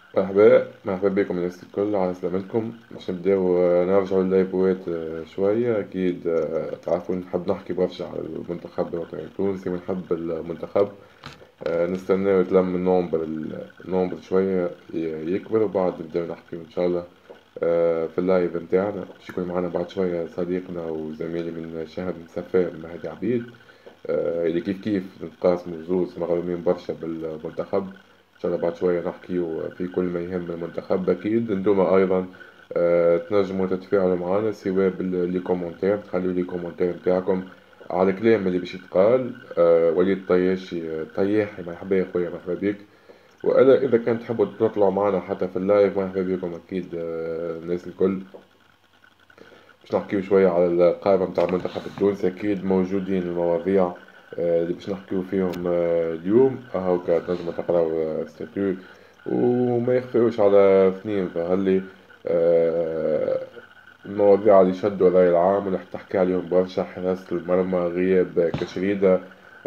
مرحبا بكم الناس الكل على سلامتكم. باش نبداو نرجعوا للايفوات شوية. أكيد تعرفون نحب نحكي برشا على المنتخب الوطني التونسي ونحب المنتخب. نستناو يتلم النومبر شوية يكبر، وبعد نبداو نحكي إن شاء الله. في اللايف نتاعنا باش يكون معنا بعد شوية صديقنا وزميلي من شهر من صفان مهدي عبيد، اللي كيف كيف نتقاسموا زوز مغرومين برشا بالمنتخب. إن شاء الله بعد شوية نحكيو في كل ما يهم المنتخب. أكيد انتوما أيضا تنجموا تتفاعلوا معنا، سواء باللي كومنتير، تخلوا لي كومنتير نتاعكم على الكلام اللي باش يتقال. وليد طياشي طياحي، مرحبا يا خويا، مرحبا بك. وإلا إذا كان تحبوا تطلعوا معنا حتى في اللايف، مرحبا بكم أكيد. الناس الكل باش نحكيو شوية على القائمة متاع المنتخب التونسي. أكيد موجودين المواضيع اللي باش نحكيو فيهم اليوم. هاكا تنجموا تقراو ستاتيو وما يخفيوش على اثنين، فهاللي المواضيع اللي شدوا الرأي العام واللي تحكي عليهم برشا: حراسة المرمى، غياب كشريدة،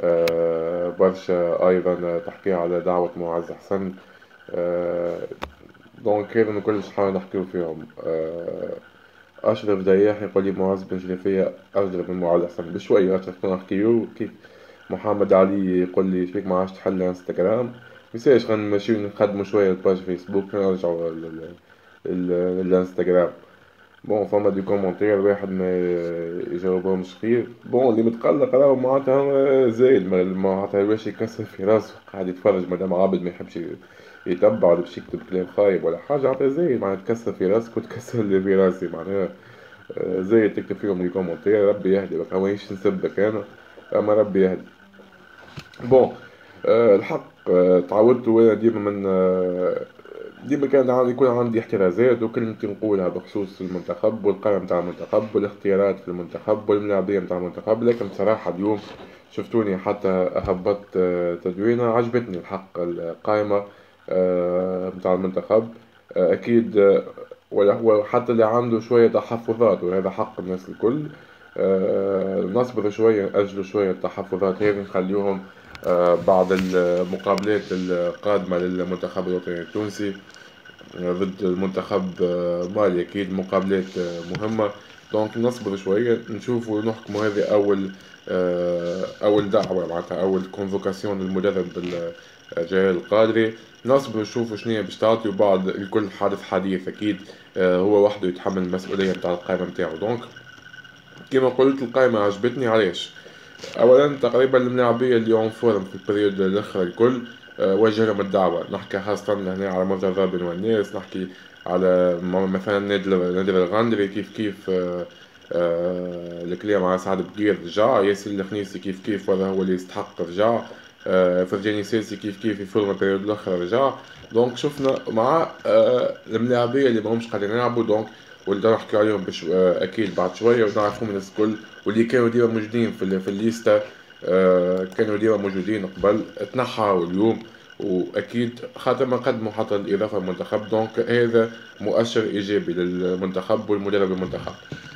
برشا أيضا تحكي على دعوة معز حسن. آه، دونك هذا كلش حاول نحكيو فيهم. أشرف دياح يقول لي معز بن شريفية أجدر من معز حسن بشوية. أشرف نحكيو كيف. محمد علي يقول لي فيك ما عادش تحل انستغرام. ميساش غنمشيو نخدمو شوية الباج فيسبوك، نرجعو الانستغرام. بون فما دي كومونتير واحد ما يجاوبهمش خير. بون اللي متقلق راهو معناتها زايد، معناتها باش يكسر في راسه قاعد يتفرج، مادام عابد ما يحبش يتبع ولا باش يكتب كلام خايب ولا حاجة، معناتها زايد، معناتها تكسر في راسك وتكسر اللي في راسي معناها. زايد تكتب فيهم دي كومونتير، ربي يهدي بك، مانيش نسبك أنا، أما ربي يهدي. بون الحق تعودت وانا ديما من ديما كان يكون عندي احترازات وكلمتي نقولها بخصوص المنتخب والقائمة متاع المنتخب والاختيارات في المنتخب والملاعبية متاع المنتخب. لكن بصراحة اليوم شفتوني حتى هبطت تدوينة عجبتني الحق القائمة متاع المنتخب. أكيد وحتى اللي عنده شوية تحفظات، وهذا حق الناس الكل. نصبر شوية، أجلوا شوية التحفظات هذه، نخليهم بعد المقابلات القادمة للمنتخب الوطني التونسي ضد المنتخب مالي. أكيد مقابلات مهمة. دونك نصبر شوية نشوفوا نحكموا. هذه أول دعوة، معناتها أول كونفوكاسيون للمدرب جلال القادري. نصبر نشوفوا شنو باش تعطي، وبعد الكل حادث حديث أكيد. هو وحده يتحمل المسؤولية متاع القائمة متاعه. دونك كما قلت القائمة عجبتني. علاش؟ اولا تقريبا الملاعبيه اللي اون فورم في البريود الاخر الكل وجه لهم الدعوه. نحكي خاصه هنا على مرتضى رابن والناس، نحكي على مثلا نادر الغندري كيف كيف. الكلام على سعد بقير رجع، ياسر الخنيسي كيف كيف وهذا هو اللي يستحق رجع. فرجاني ساسي كيف كيف يفرغ البريود الاخر رجع. دونك شفنا مع الملاعبيه اللي ماهمش قاعدين يلعبوا. دونك واللي نحكي عليهم اكيد بعد شويه ونعرفهم الناس الكل، واللي كانوا ديما موجودين في الليستا. كانوا ديما موجودين قبل تنحوا اليوم، واكيد خاطر ما قدموا حتى الاضافه للمنتخب. دونك هذا مؤشر ايجابي للمنتخب والمدرب المنتخب.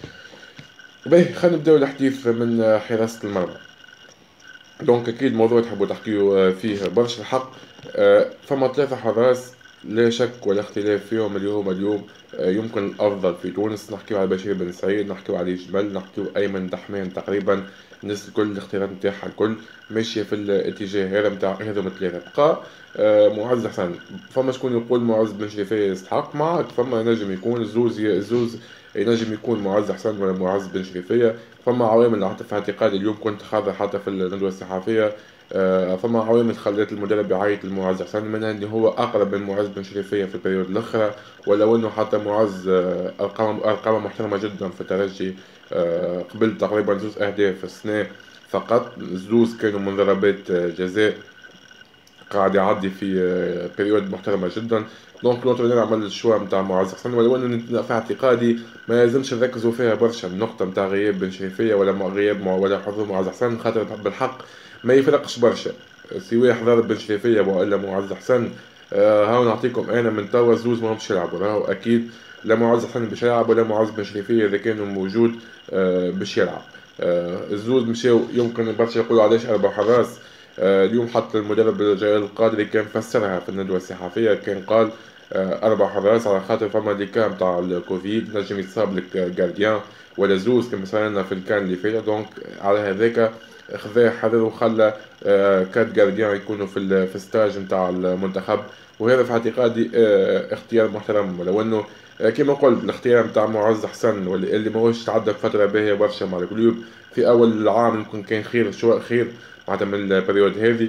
باهي خلينا نبداو الحديث من حراسه المرمى. دونك اكيد موضوع تحبوا تحكيوا فيه برشا الحق. فما ثلاثة حراس لا شك ولا اختلاف فيهم اللي هما اليوم يمكن الافضل في تونس. نحكيو على بشير بن سعيد، نحكيو علي جبل، نحكيو ايمن دحمان. تقريبا الناس الكل الاختيارات نتاعها الكل ماشية في الاتجاه هذا متاع هذوما الثلاثة. بقى معز حسن. فما شكون يقول معز بن شريفية يستحق معك، فما نجم يكون الزوز ينجم يكون معز حسن ولا معز بن شريفية. فما عوامل في اعتقادي اليوم كنت خاضع حتى في الندوة الصحفية. فما عوامل خلت المدرب يعيط لمعز حسن، منها اللي هو أقرب من معز بن شريفية في البريود الأخرى. ولو أنه حتى معز أرقام محترمة جدا في الترجي. قبل تقريبا زوز أهداف في السنة فقط، زوز كانوا من ضربات جزاء. قاعد يعدي في بريود محترمة جدا. دونك لوتر نعمل الشوا نتاع معز حسن، ولو ان في اعتقادي ما لازمش نركزوا فيها برشا النقطة نتاع غياب بن شريفية ولا ولا حضور معز حسن، خاطر بالحق ما يفرقش برشا سواء حضور بن شريفية ولا معز حسن. هاو نعطيكم انا من توا زوز ما همش يلعبوا، راهو اكيد لا معز حسن باش يلعب ولا معز بن شريفية اذا كانوا موجود باش يلعب. الزوز مشاو يمكن برشا يقولوا علاش اربع حراس. اليوم حتى المدرب جلال القادري كان فسرها في الندوة الصحفية، كان قال 4 حراس، على خاطر فما اللي كان بتاع الكوفيد نجم يتصاب لك جارديان ولا زوز كما صار لنا في الكان اللي فات. دونك على هذاك خذا حذر وخلى كاد جارديان يكونوا في الستاج نتاع المنتخب. وهذا في اعتقادي اختيار محترم، لو انه كما قلت الاختيار نتاع معز حسن واللي ماهوش تعدى فترة باهية برشا مع الكلوب في أول العام، يمكن كان خير شوية خير معناتها من البريود هذه.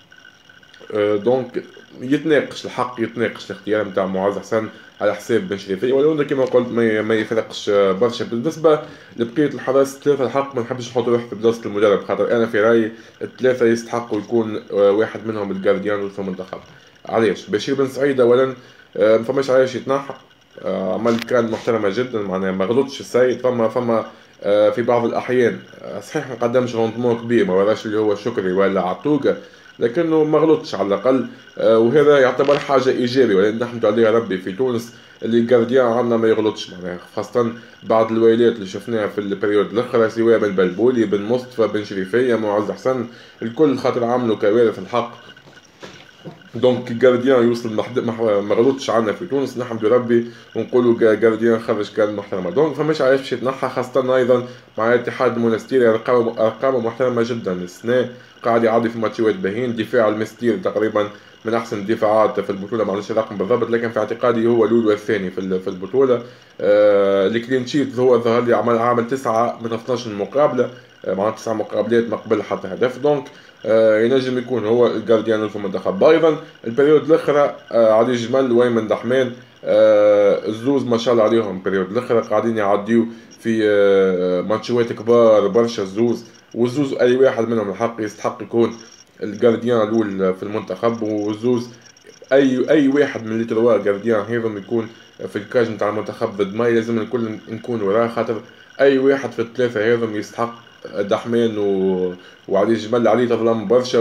دونك يتناقش الحق، يتناقش الاختيار نتاع معز حسن على حساب بن شريفية، ولو انه كما قلت ما يفرقش برشا بالنسبة لبقية الحراس الثلاثة. الحق ما نحبش نحط روحي في بلاصة المدرب، خاطر انا في رايي الثلاثة يستحقوا يكون واحد منهم الجارديان في المنتخب. علاش؟ بشير بن سعيد اولا ما فماش علاش يتنحى، عمل كان محترمة جدا، معناها ما غلطش السيد. فما في بعض الأحيان صحيح ما قدمش روندمون كبير، ما وراش اللي هو شكري ولا عطوقة، لكنه ما غلطش على الأقل. وهذا يعتبر حاجة إيجابية، ولكن نحمد عليه ربي في تونس اللي الجارديان عندنا ما يغلطش، معناها خاصة بعد الويلات اللي شفناها في البريود الأخرى، سواء بن بلبولي بن مصطفى بن شريفية معز حسن، الكل خاطر عملوا كوارث الحق. دونك جارديان يوصل ما غلطش عنا في تونس نحمد ربي، ونقولوا جارديان خرج كان محترمه. دونك فماش علاش باش يتنحى، خاصه ايضا مع الاتحاد المونستيري ارقامه محترمه جدا السنه، قاعد يعدي في ماتشات باهين. دفاع المستير تقريبا من احسن الدفاعات في البطوله، ما عنديش الرقم بالضبط، لكن في اعتقادي هو الاول والثاني في البطوله. الكلين شيت هو ظهر لي عامل 9 من 12 مقابله، معناتها 9 مقابلات ما قبل حتى هدف. دونك ينجم يكون هو الجارديان في المنتخب. ايضا البريود الاخرى علي جمال وايمن دحمان، الزوز ما شاء الله عليهم البريود الاخرى قاعدين يعديو في ماتشات كبار برشا الزوز. والزوز اي واحد منهم الحق يستحق يكون الجارديان الاول في المنتخب. والزوز اي واحد من اللي تروا جارديان هذم يكون في الكاج نتاع المنتخب ضد ماي لازم الكل نكون وراه، خاطر اي واحد في الثلاثه هذم يستحق. دحمان وعلي جمال عليه تظلم برشا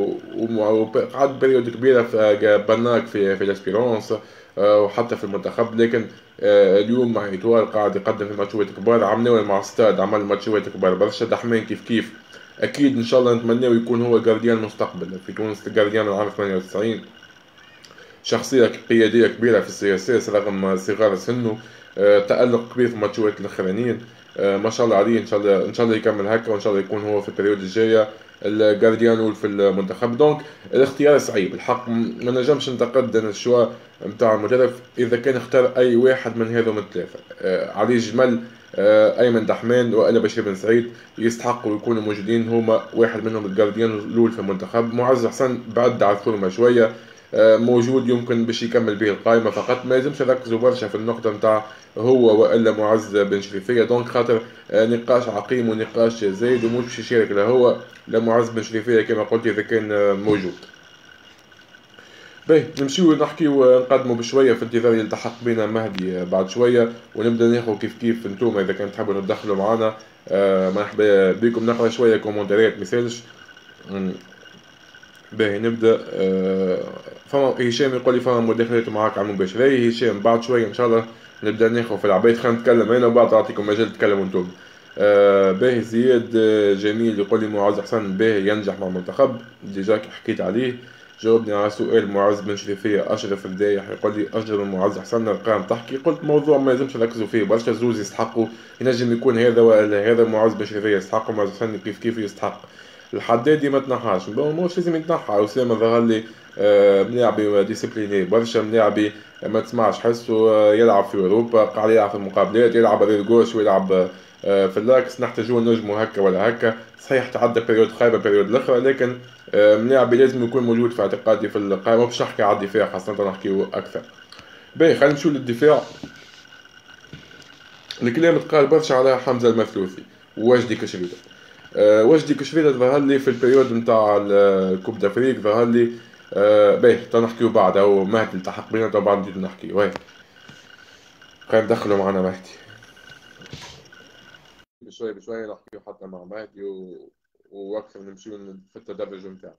وقعد بريود كبيره في بناك في الاسبيرونس وحتى في المنتخب. لكن اليوم مع ايتوال قاعد يقدم في ماتشات كبار، عملنا مع ستاد عمل ماتشات كبار برشا. دحمان كيف اكيد ان شاء الله نتمناه يكون هو جارديان المستقبل في تونس، الجارديان العام 98، شخصية قيادية كبيرة في السياسة رغم صغار سنه، تألق كبير في الماتشات الأخرانيين. ما شاء الله عليه، إن شاء الله يكمل هكا، وإن شاء الله يكون هو في البريود الجاية الجارديان في المنتخب. دونك الاختيار صعيب الحق، ما نجمش نتقد أنا الشوا نتاع المدرب إذا كان اختار أي واحد من هذوم الثلاثة. علي جمل أيمن دحمان وإلا بشير بن سعيد يستحقوا يكونوا موجودين، هما واحد منهم الجارديان الأول في المنتخب. معز حسن بعد على الفورمة شوية موجود، يمكن باش يكمل به القائمه، فقط ما لازمش نركزوا برشا في النقطه نتاع هو والا معز بن شريفيه. دونك خاطر نقاش عقيم ونقاش زايد، ومش باش يشارك لا هو لا معز بن شريفيه كما قلت اذا كان موجود. باهي نمشيو نحكيو نقدموا بشويه في انتظار يلتحق بنا مهدي بعد شويه، ونبدا ناخذ كيف انتم اذا كان تحبوا تدخلوا معنا. مرحبا بكم، نقرا شويه كومنتات مثالش. باهي نبدا. فما هشام يقول لي فما مداخلات معاك على المباشر. اي هشام بعد شويه ان شاء الله نبدا ناخذ في العباد، خلينا نتكلم انا وبعد اعطيكم مجال تتكلموا انتم. باهي زياد جميل يقول لي معز حسن باهي ينجح مع المنتخب، ديجا حكيت عليه. جاوبني على سؤال معز بن شريفية. أشرف الدايح يقول لي أجر من معز حسن الأرقام تحكي، قلت موضوع ما لازمش نركزوا فيه برشا، زوز يستحقوا، ينجم يكون هذا ولا هذا. معز بن شريفية يستحقوا، معز حسن كيف يستحق. الحدادي ما تنحاش، مش لازم يتنحى. أسامة ظهر لي ملاعبي ديسيبليني برشا، ملاعبي ما تسمعش حسه يلعب في أوروبا، قاعد يلعب في المقابلات، يلعب ريل جوش ويلعب في اللاكس. نحتاجوا نجموا هكا ولا هكا، صحيح تعدى بريود خايبة بريود الأخرى، لكن ملاعبي لازم يكون موجود في اعتقادي في القائمة. باش نحكي على الدفاع خاصة نحكيو أكثر. باهي خلينا نمشيو للدفاع. الكلام تقال برشا على حمزة المثلوثي ووجدي كشريدة. وجدي كشريدة ظهر لي في البريود نتاع الكوب دافريك، ظهر لي باهي تنحكيو بعد أو مهدي التحق بينا طبعا نجي نحكيو. هاي خلينا ندخلوا معنا مهدي بشوية نحكيو حتى مع مهدي وأكثر نمشيو في التدرج نتاعنا.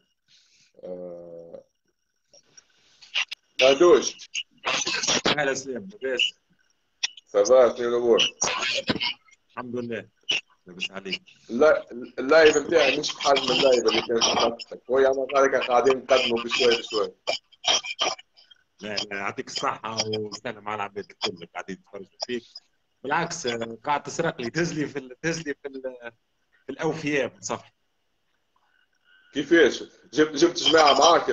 غادوش اهلا سلام لاباس. سافا شنو الأمور؟ الحمد لله لاباس عليك. لا اللايف نتاعي مش بحجم اللايف اللي كان في حلقتك، هو يعني قاعدين نقدموا بشوي. لا لا، يعطيك الصحة وسلام على العباد الكل اللي قاعدين يتفرجوا فيك. بالعكس قاعد تسرق لي، في الأوفياء من صفحة. كيفاش جبت جماعه معاك؟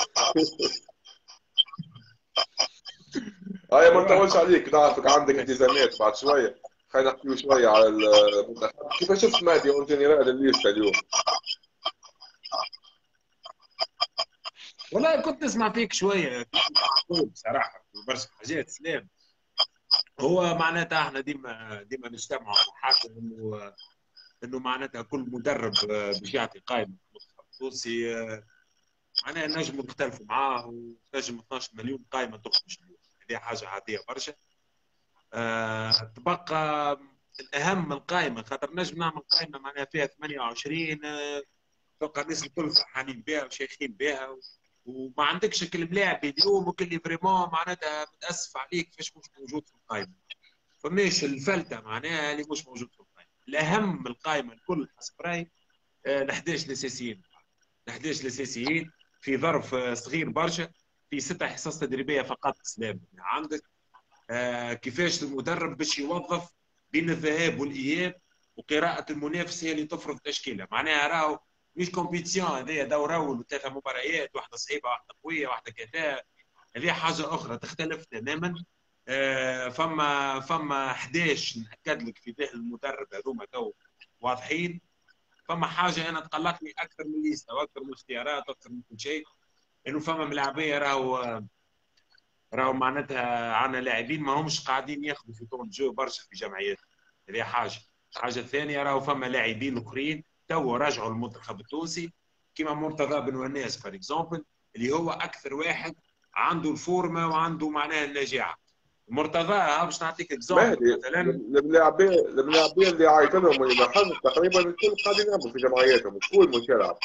هاي ما ايوه. نطولش عليك، نعرفك عندك التزامات بعد شويه. خلينا نحكيو شويه على المنتخب. كيف شفت مهدي اون جينيرال الليستا اليوم؟ والله كنت نسمع فيك شوية، كنت معقول بصراحة برشا حاجات سلام. هو معناتها احنا ديما نجتمعوا ونحاكوا انه معناتها كل مدرب باش يعطي قائمة التونسي. معناها نجم نختلفوا معاه، ونجم 12 مليون قائمة تخرج. هذه حاجة عادية برشا. تبقى الأهم من القائمة، خاطر نجم نعمل قائمة معناها فيها 28. توقع الناس الكل فرحانين بها وشايخين بها، وما عندكش كل ملاعب اليوم وكل فريمون معناتها متاسف عليك فاش مش موجود في القائمه. فماش الفلته معناها اللي مش موجود في القائمه. الاهم من القائمه الكل حسب رايي ال 11 الاساسيين. ال 11 الاساسيين في ظرف صغير برشا، في 6 حصص تدريبيه فقط سلام. عندك كيفاش المدرب باش يوظف بين الذهاب والاياب، وقراءه المنافس هي اللي تفرض تشكيله. معناها راهو مش كومبيتيسيون، هذايا دور اول وثلاثه مباريات، واحده صعيبه واحده قويه واحده كذا. هذه حاجه اخرى تختلف تماما. فما 11 ناكد لك في ذهن المدرب هذوما تو واضحين. فما حاجه انا تقلقني اكثر من ليستا واكثر من اختيارات واكثر من كل شيء، انه فما ملاعبيه راهو معناتها عندنا لاعبين ما همش قاعدين ياخذوا في طول جو برشا في جمعيات. هذه حاجه ثانيه، راهو فما لاعبين اخرين تو رجعوا المنتخب التونسي، كما مرتضى بن وناس فور اكزومبل، اللي هو اكثر واحد عنده الفورمه وعنده معناها النجاعه. مرتضى باش نعطيك اكزومبل مهدي، مثلا. الملاعبيه اللي عيط لهم واللي لاحظت تقريبا الكل قاعدين يلعبوا في جمعياتهم، الكل مش يلعب.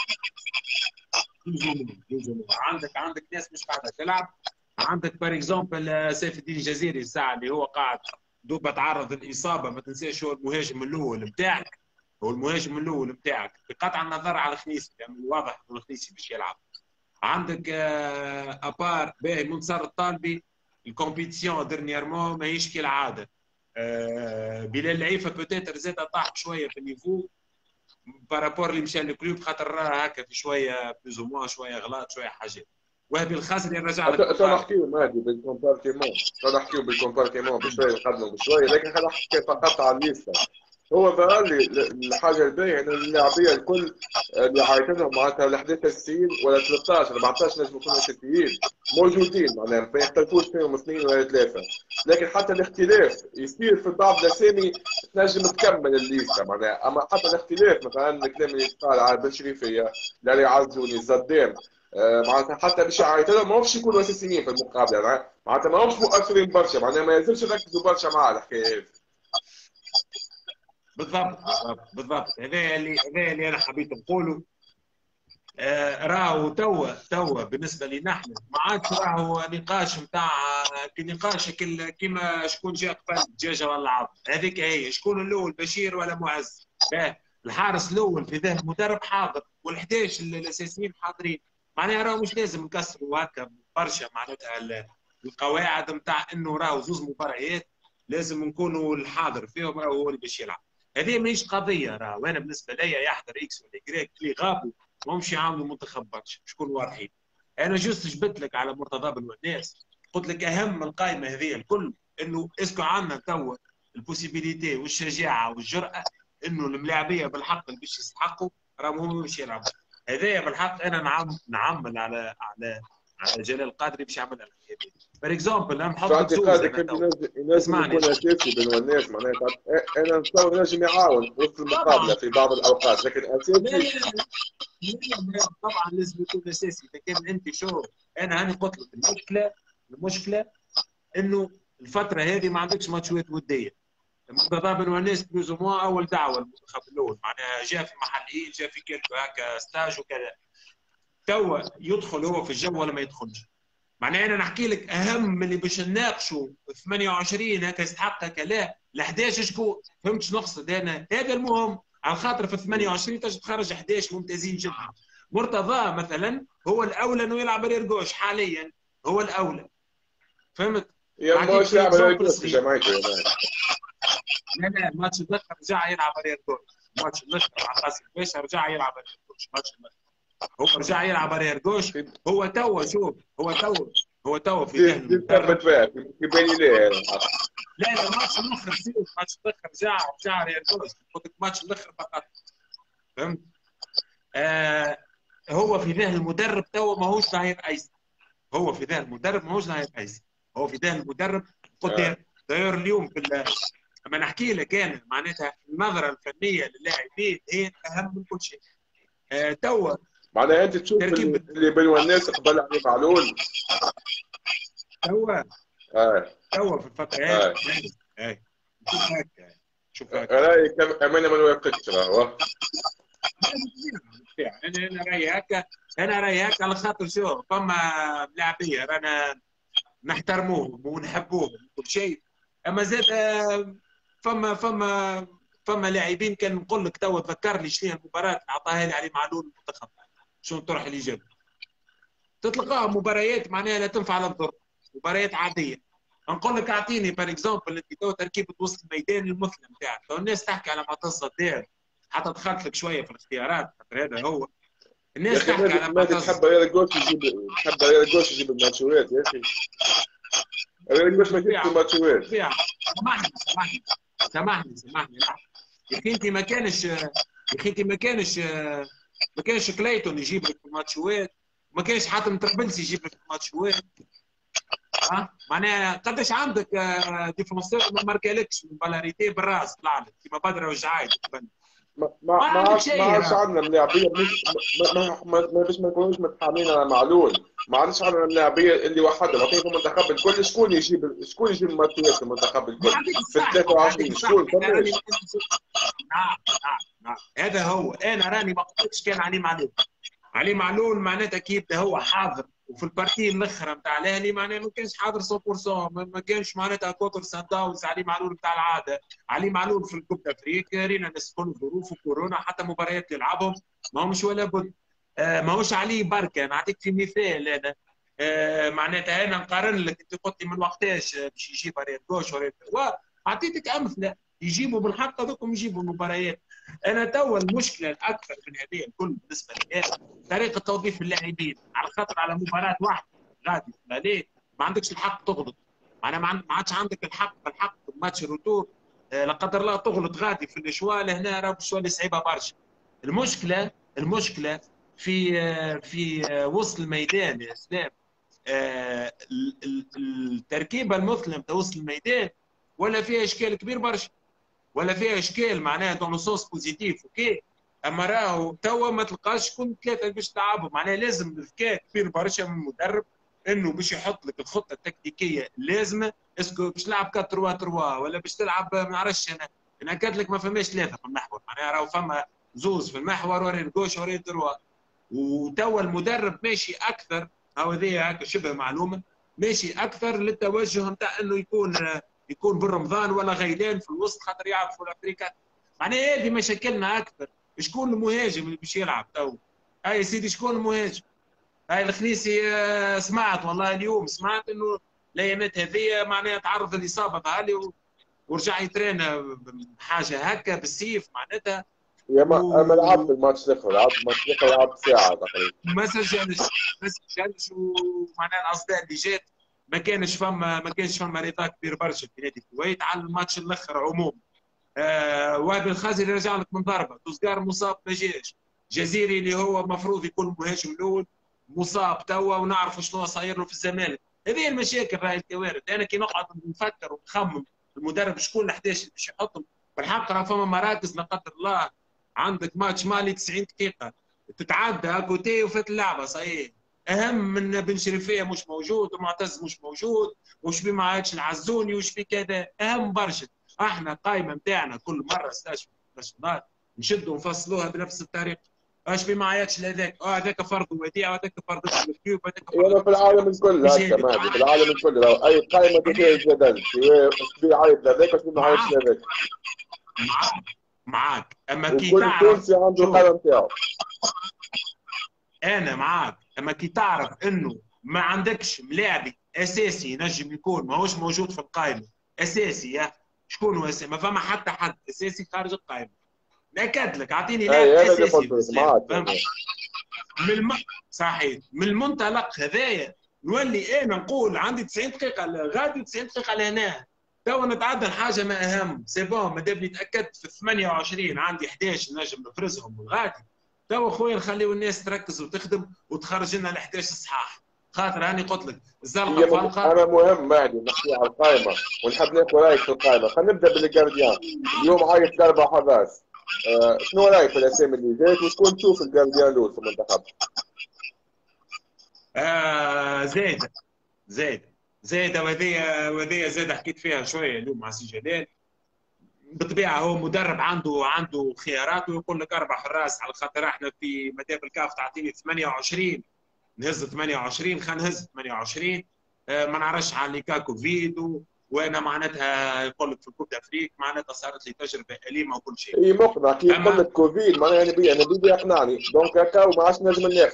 عندك ناس مش قاعده تلعب. عندك بار اكزومبل سيف الدين الجزيري الساعه اللي هو قاعد دوبا تعرض الاصابه. ما تنساش هو المهاجم الاول بتاعك، هو المهاجم الاول بتاعك بقطع النظر على الخنيسي، لانه يعني واضح انه الخنيسي باش يلعب. عندك ابار باهي منتصر الطالبي، الكومبيتيسيون ديرنييرمون ماهيش كالعاده. بلال العيفه بوتيتر زاد طاح شويه في النيفو بارابور اللي مشى للكلوب، خاطر راه هكا في شويه بلوز موان، شويه غلط شويه حاجات. وهبي الخاسري رجع لك تو مطاري. نحكيو مهدي بالكومبارتيمون، بشويه نقدموا بشويه، لكن خلينا نحكي فقط على الليستا. هو ظهر لي الحاجه الباهيه ان اللاعبيه الكل اللي عايطينهم معناتها ال 11 اساسيين ولا 13 14 نجم يكونوا اساسيين موجودين، معناها ما يختلفوش فيهم اثنين ولا ثلاثه. لكن حتى الاختلاف يصير في بعض الاسامي تنجم تكمل الليسته معناها. اما حتى الاختلاف مثلا الكلام اللي يتقال على بن شريفيه، لالي عزوني، الزدام، معناتها حتى باش يعيطوا ماهمش يكونوا اساسيين في المقابله، معناتها ماهمش مؤثرين برشا، معناها ما يلزمش نركزوا برشا مع الحكايه هذه. بالضبط. هذا اللي انا حبيت نقوله. راهو توا بالنسبه لنا احنا ما عادش راهو نقاش نتاع نقاش كيما شكون جا قبل دجاجه ولا عظم. هذيك هي شكون الاول بشير ولا معز. الحارس الاول في ذهن المدرب حاضر، وال11 الاساسيين حاضرين. معناها راهو مش لازم نكسروا هكا برشا معناتها القواعد نتاع انه راهو زوز مباريات لازم نكونوا الحاضر فيهم راهو هو اللي باش يلعب. هذه ماهيش قضيه. راهو انا بالنسبه لي يحضر اكس ولا جريك اللي غابوا ماهمش يعاونوا المنتخب برشا، شكون واضحين. انا جوست جبت لك على مرتضى بن وناس، قلت لك اهم من القائمه هذه الكل انه اسكو عندنا توا البوسيبيليتي والشجاعه والجرأه انه الملاعبيه بالحق اللي باش يستحقوا راهم هم باش يلعبوا. هذايا بالحق انا نعمل على جلال القادري باش يعمل الحكايه دي. فور اكزومبل في نحط لك زوز اعتقادك انا انت تو. ينجم اسمعني. يكون اساسي بين الناس معناتها؟ انا نتصور ينجم يعاون وسط طبعا. المقابله في بعض الاوقات، لكن لا اساسي. لا لا طبعا لازم يكون اساسي. لكن انت شو، انا هاني قلت لك المشكله انه الفتره هذه ما عندكش ماتشات وديه. مرتضى بن وناس بلوز موا اول دعوه المنتخب الاول، معناها جاء في محليين، جاء في كلب هكا ستاج وكذا. توا يدخل هو في الجو ولا ما يدخلش؟ معناها انا نحكي لك اهم من اللي باش نناقشوا 28 هكا يستحق هكا لا ال 11 شكون. فهمت شنو نقصد انا؟ هذا المهم. على خاطر في 28 تجي تخرج 11 ممتازين جدا. مرتضى مثلا هو الاولى انه يلعب ريرجوش حاليا، هو الاولى. فهمت؟ يا نعطيك مش في لاعب على اكزومبل الجوز في صغير. جامعته يا لا الماتش الاخر رجع يلعب على الجوش، الماتش الاخر مع قاسم باشا رجع يلعب على الجوش، الماتش الاخر هو رجع يلعب على الجوش. مان. هو توا شوف، هو توا في ذهن كيف المدرب. تثبت فيها كيف بيني ليه الحق. لا الماتش الاخر سيب، الماتش الاخر رجع على الجوش، قلت لك الماتش الاخر فقط. فهمت؟ هو في ذهن المدرب توا ماهوش ظهير ايسر، هو في ذهن المدرب ماهوش ظهير ايسر، هو في ذهن المدرب. قلت داير اليوم اما نحكي لك انا معناتها النظره الفنيه للاعبين هي اهم من كل شيء. توا معناها انت تشوف تركيب اللي بنوا الناس قبل علي معلول. توا اه توا في الفتره اه هاي شوف هكا، شوف هكا. رايي امانه ما نوافقكش راهو. انا رايي هكا، انا رايي هكا على خاطر شو فما لاعبيه رانا نحترموهم ونحبوهم وكل شيء، اما زاد فما لاعبين كان نقول لك توا تذكرني شنو المباراه اللي عطاها لي علي معلول المنتخب، شنو تروح اللي جاب تتلقاها مباريات معناها لا تنفع لا تضر، مباريات عاديه. نقول لك اعطيني بار اكزومبل انت تو تركيبه وسط الميدان المثلى نتاعك، تو الناس تحكي على معتز الدير، حتى دخلت لك شويه في الاختيارات خاطر هذا هو يا الناس اخي تحكي على ما معتز. تحب ريال جوش يجيب، تحب ريال جوش يجيب الماتشوات يا اخي. ريال جوش ما يجيبش الماتشوات. سامحني لا يا اخي انت ما كانش، يا اخي انت ما كانش كليتون يجيب لك في الماتشوات، ما كانش حتى متقبلش يجيب لك في الماتشوات. معناها قداش عندك ديفونسور ما ماركالكش من بالاريتي بالراس طلع لك كيما بدر وجعايد. ما عندك ما شيء عادش عندنا ملاعبيه مش باش ما نكونوش متحاملين على معلول. ما عادش عندنا ملاعبيه اللي وحدهم. عطيني في المنتخب الكل شكون يجيب الماتشات في المنتخب الكل في 23 شكون فماش. نعم هذا هو، انا راني ما قلتش كان علي معلول، علي معلول معناتها كيف هو حاضر وفي البارتي الاخرى نتاع الاهلي معناها ما كانش حاضر 100%، ما كانش معناتها كوتر سان داونز علي معلول نتاع العاده. علي معلول في الكوب افريقيا رينا الناس كل ظروف وكورونا حتى مباريات يلعبهم ما همش ولا بد. ماهوش علي بركه. نعطيك في مثال انا معناتها انا نقارن لك، انت قلت لي من وقتاش باش يجيب ريال جوش اعطيتك امثله يجيبوا بالحق هذوكم يجيبوا المباريات. انا توا المشكله الاكثر من هذه الكل بالنسبه لي طريقه توظيف اللاعبين، على خاطر على مباراه واحده غادي ليه ما عندكش الحق تغلط، معناها ما عادش عندك الحق ماتش الروتور لا قدر الله تغلط غادي في الاشوال هنا راه الشوال صعيبه برشا. المشكله في وسط الميدان يا اسلام. التركيبه المثلى نتاع وسط الميدان ولا فيها اشكال كبير برشا، ولا فيها اشكال معناها دون سونس بوزيتيف اوكي، اما راهو توا ما تلقاش كل ثلاثه باش تلعبوا، معناها لازم ذكاء كبير برشا من المدرب انه باش يحط لك الخطه التكتيكيه اللازمه. اسكو باش تلعب 4 3 3 ولا باش تلعب ما نعرفش انا قلت لك ما فماش ثلاثه في المحور، معناها راهو فما زوز في المحور ورين جوش ورين تروا. وتوا المدرب ماشي اكثر، هو ذي هكا شبه معلومه، ماشي اكثر للتوجه نتاع انه يكون بالرمضان ولا غيلان في الوسط خاطر يعرفوا الافريكا. معناها هذه مشاكلنا اكثر. شكون المهاجم اللي باش يلعب تو؟ هاي يا سيدي شكون المهاجم؟ هاي الخنيسي سمعت والله اليوم سمعت انه الايامات هذه معناها تعرض للاصابه غالي ورجع يترينا حاجه هكا بالسيف معناتها يا ما لعب الماتش الاخر، لعب ساعه تقريبا. ما سجلش ومعناها الاصداء اللي جات ما كانش فما رضا كبير برشا في نادي الكويت على الماتش الاخر عموما. وهبي الخازري رجع لك من ضربه، توزقار مصاب ما جاش، جزيري اللي هو المفروض يكون المهاجم الاول مصاب توا ونعرفوا شنو صاير له في الزمالك. هذه المشاكل راهي الكوارث. انا كي نقعد نفكر ونخمم المدرب شكون ال 11 باش يحطهم بالحق راه فما مراكز لا قدر الله عندك ماتش مالي 90 دقيقه تتعدى اكوتي وفات اللعبه صحيح. اهم من بن شريفيه مش موجود ومعتز مش موجود وش بي ما عادش العزوني وش في كذا اهم برشا. احنا القائمه نتاعنا كل مره ستاش ناشونال نشدوا ونفصلوها بنفس الطريقه. اش بي ما عادش هذاك هذاك فرض وديع وهذاك فرض الكيوب وهذاك فرض يعني في العالم الكل هكا ماشي، في العالم الكل لو اي قائمه فيها جدل اش بي عايد لهذاك واش ما عايدش لهذاك. معاك اما كي وكل تعرف تونسي عنده القلم نتاعو. انا معاك اما كي تعرف انه ما عندكش ملاعبي اساسي ينجم يكون ماهوش موجود في القائمه، اساسي يا شكون هو اساسي؟ ما فما حتى حد اساسي خارج القائمه. ناكد لك، اعطيني لاعب اي انا اللي اساسي قلت في لك الزام، معاك فهمت؟ يعني. من الم... صحيح، من المنطلق هذايا نولي انا نقول عندي 90 دقيقه غادي 90 دقيقه لهنا، تو نتعدى الحاجه ما اهم، سي بون مادام تاكدت في 28 عندي 11 نجم نفرزهم والغادي، تو خويا نخليو الناس تركز وتخدم وتخرج لنا ال 11 صحاح، خاطر راني قلت لك الزرقاء فالقه. انا مهم مهدي نحكي على القائمه ونحب ناخذ رايك في القائمه. خلينا نبدا بالجارديان. اليوم عايز ضربه حراس. شنو رايك في الاسامي اللي جات وشكون تشوف الجارديان الاول في المنتخب؟ زايده زايده زايده، وهذه زايده حكيت فيها شويه اليوم مع سي جلال. بالطبيعه هو مدرب عنده خيارات، ويقول لك اربع حراس على خاطر احنا في مدام الكاف تعطيني 28 نهز 28 خلينا نهز 28. ما نعرفش على ليكاكو فيدو، وانا معناتها يقول لك في الكوب افريك معناتها صارت لي تجربه اليمه وكل شيء. اي مقنع كي يقول لك كوفيد معناها انا بيدي يقنعني دونك هكا وما عادش نجم ناخذ.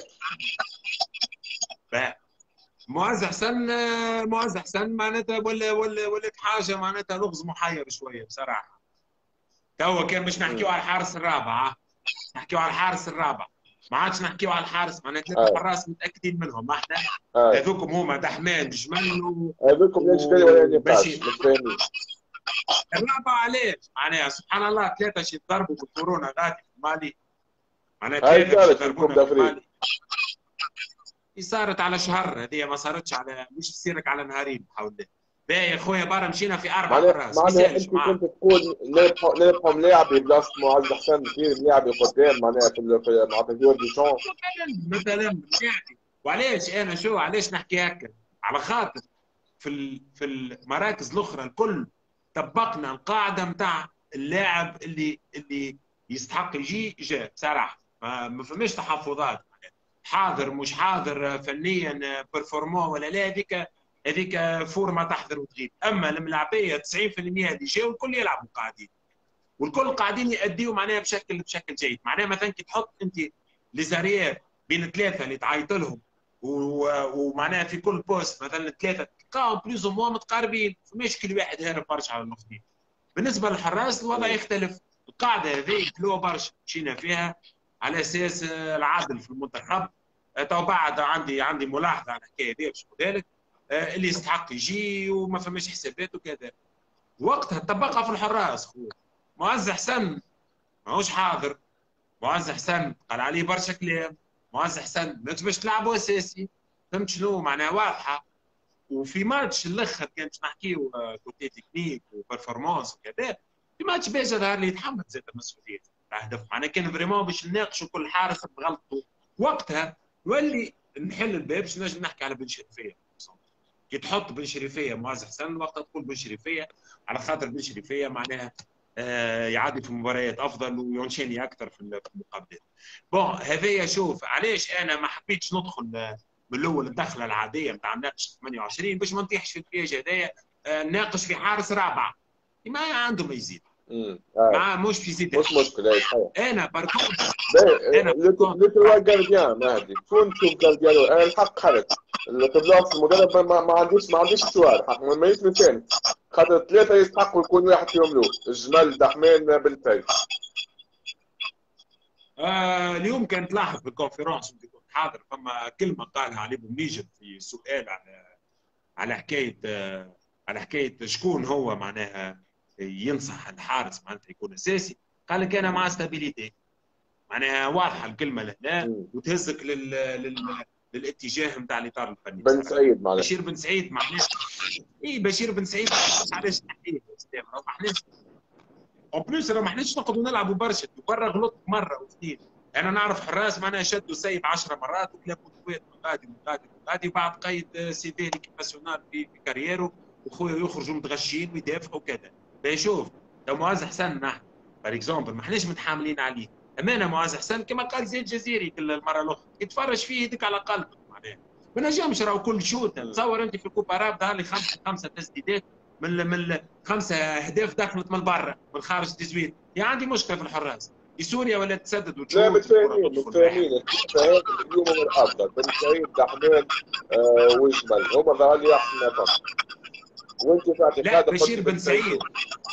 معز حسن معناتها ولا حاجه معناتها لغز محير شويه بصراحه. تو كان باش نحكيو على الحارس الرابع، نحكيو على الحارس الرابع، ما عادش نحكيو على الحارس، معناتها ثلاثه حراس متاكدين منهم احنا. هذوكم هما دحمان جمل هذوكم لا جدال ولا نقاش ماشي. متفاهمين. الرابع علاش؟ معناها سبحان الله ثلاثه شي يضربوا بالكورونا غادي في مالي، معناها ثلاثه باش يضربونا في مالي. صارت على شهر، هذه ما صارتش على مش تصيرك على نهارين بحول الله. باهي يا خويا برا مشينا في اربع حراس. معناها انت كنت تقول نربحوا ملاعبي بلاصه معز حسن كثير ملاعبي قدام معناها في معناتها جور دي شون مثلا ملاعبي. وعلاش انا شو علاش نحكي هكا؟ على خاطر في المراكز الاخرى الكل طبقنا القاعده نتاع اللاعب اللي يستحق يجي جاء بصراحه، ما فماش تحفظات، حاضر مش حاضر فنيا بيرفورمون ولا لا، هذيك فورمه تحضر وتغيب. اما الملاعبيه 90% اللي جاوا الكل يلعبوا قاعدين، والكل قاعدين يأديوا معناها بشكل جيد. معناها مثلا كي تحط انت ليزاريير بين ثلاثه اللي تعيط لهم ومعناها في كل بوست مثلا ثلاثه تلقاهم بلوز موا متقاربين، فماش كل واحد هارب برشا على الاخرين. بالنسبه للحراس الوضع يختلف. القاعده هذه حلوه برشا مشينا فيها على اساس العدل في المنتخب. تو بعد عندي ملاحظه على الحكايه هذه باش نقول لك، اللي يستحق يجي وما فماش حسابات وكذا. وقتها طبقها في الحراس خويا. معز حسن ماهوش حاضر، معز حسن قال عليه برشا كلام، معز حسن ما تبش تلعبوا اساسي، فهمت شنو معناها واضحه. وفي ماتش الاخر كان باش نحكيو كوتي تكنيك وبرفورمانس وكذا، في ماتش باجا ظهر لي يتحمل زاد المسؤوليه تاع هدف، معناها كان فريمون باش نناقشوا كل حارس بغلطه. وقتها نولي نحل الباب باش نجم نحكي على بن شريفيه. كي تحط بن شريفيه معز حسن وقتها تقول بن شريفيه على خاطر بن شريفيه معناها يعدي في مباريات افضل وينشيني اكثر في المقابلات. بون هذايا شوف علاش انا ما حبيتش ندخل من الاول الدخله العاديه نتاع ناقش 28 باش ما نطيحش في البياج هذايا. ناقش في حارس رابع ما عنده ما يزيد. ما مش في يزيد مش مشكله. انا باركونت انا لو جارديان مهدي شو نشوف جارديان انا الحق خلت في بلاصه المدرب ما عنديش سؤال حق ما يتنسان خاطر ثلاثه يستحقوا يكون واحد فيهم له الجمال دحمان بالفعل. اليوم كان تلاحظ بالكونفرنس اللي كنت حاضر فما كلمه قالها علي بومنيجر في سؤال على حكايه شكون هو معناها ينصح الحارس معناتها يكون اساسي. قال لك انا مع ستابيليتي، معناها واضحه الكلمه لهنا وتهزك للاتجاه نتاع الاطار الفني. بن سعيد معناها بشير بن سعيد معناها بشير بن سعيد علاش نحكيه ما احناش اون بليس ما احناش نقعدوا نلعبوا برشا برا غلط مره واثنين. انا نعرف حراس معناها شدوا سيب 10 مرات وكلابوا خويا غادي بعد قيد سي في ليكيب ناسيونال في كاريرو وخويا يخرجوا متغشين ويدافعوا كذا. شوف لو معز حسن نحن بار اكزومبل ما احناش متحاملين عليه. امانه معز حسن كما قال زيد جزيري المره الاخرى يتفرج فيه يدك على قلبك معناها ما نجمش راهو كل شوط. تصور انت في الكوبا راب ظهر لي خمسه تسديدات من 5 اهداف دخلت من برا من خارج التزوير. عندي مشكله في الحراس سوريا ولا تسدد لا وتشوت الكره متفاهمين تدخل واحد. متفاهمين، فاهم اليوم هو الافضل بن سعيد دحمان وجمل هما ظهر لي احسن ما فهم. وانت في لا اعتقادك قلت بشير بن بن سعيد. سعيد،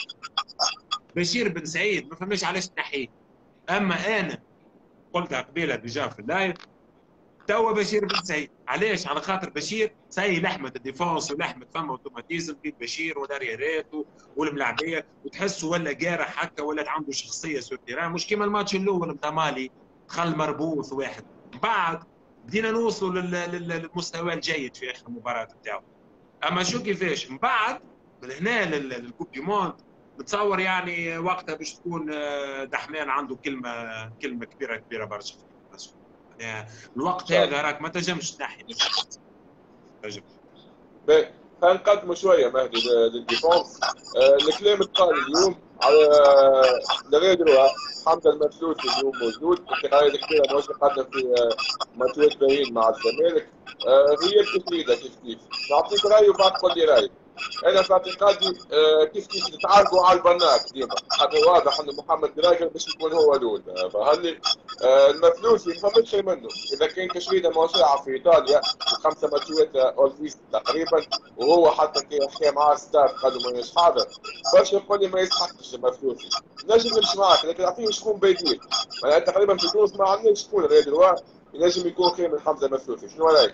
بشير بن سعيد ما فهمناش علاش تنحيه. اما انا قلتها قبيله ديجا في اللايف، توا بشير بن سعيد علاش؟ على خاطر بشير سي لحمه الديفونس ولحمه فما اوتوماتيزم في بشير وداريرات والملاعبيه، وتحسه ولا جارح هكا ولا عنده شخصيه سور تيران، مش كيما الماتش الاول نتاع مالي دخل مربوط واحد. بعد بدينا نوصلوا للمستوى الجيد في اخر مباراه نتاعو. اما شو كيفاش من بعد من هنا للكوب دي موند نتصور يعني وقتها باش تكون دحمان عنده كلمه كبيره كبيره برشا. يعني ان الوقت شاء هذا الله. راك ما تنجمش تنحي تنجم. خلينا نقدموا شويه مهدي للديفونس. الكلام اتقال اليوم على لغيرها حمد المسلوسي اليوم موجود، انتقالات كثيره مش قدم في ماتشات باهين مع الزمالك. غياب تسليده كيف كيف نعطيك راي وبعد تقول لي راي. انا في اعتقادي كيف كيف نتعاركوا على البناك ديما، خاطر واضح ان محمد دراجر باش يكون هو الاول. فهل المفلوسي ما فهمتش شيء منه، اذا كان كشريده موسوعه في ايطاليا وخمسه ماتشات اولفيس تقريبا، وهو حتى كي حكى مع ستاف قالوا مانيش حاضر، باش يقول لي ما يستحقش المفلوسي. نجم نمشي معاك لكن اعطيه شكون بديل. معناها تقريبا في تونس ما عندناش شكون غير دلوقتي ينجم يكون خير من حمزه المفلوسي. شنو رايك؟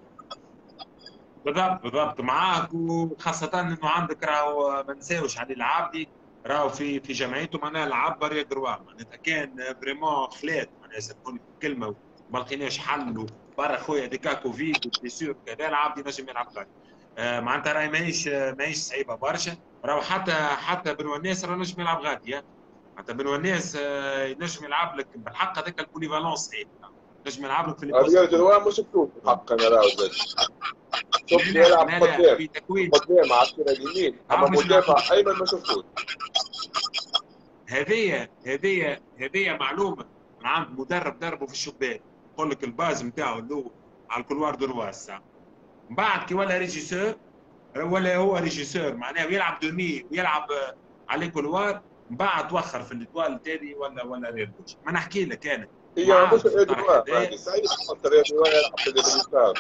بالضبط بالضبط معاك، وخاصة انه عندك راهو ما نساوش علي العابدي، راهو في جمعيته معناها لعب بريا دروا، معناتها كان فريمون خلات معناها سامحوني في الكلمة وما لقيناش حل برا خويا ديكا كوفيد وبليسيور كذا العابدي نجم يلعب غادي. معناتها راهي ماهيش صعيبة برشا، راهو حتى بن وناس راه نجم يلعب غادي. معناتها بن وناس ينجم يلعب لك بالحق هذاك البوليفالونس صعيب، نجم يلعب لك في لي بوست ريال الكل. دلوقتي ما شفتوش الحق انا راهو زاد. لا شفت لا يلعب لا لا قدام في تكوين. قدام على الكره اليمين، اما تعرف باش نعطيك مدافع ايمن ما شفتوش. هذه معلومه من عند مدرب دربه في الشبان، يقول لك الباز نتاعو اللي على الكولوار درواس. من بعد كي ولا ريجيسور، ولا هو ريجيسور معناه يلعب دومي ويلعب على كولوار، من بعد توخر في الادوار الثاني ولا ريال بوش. ما نحكي لك انا هي معاه مش في الطرح الادوار هذا. مهدي صحيح، حتى ريال يلعب باليسار.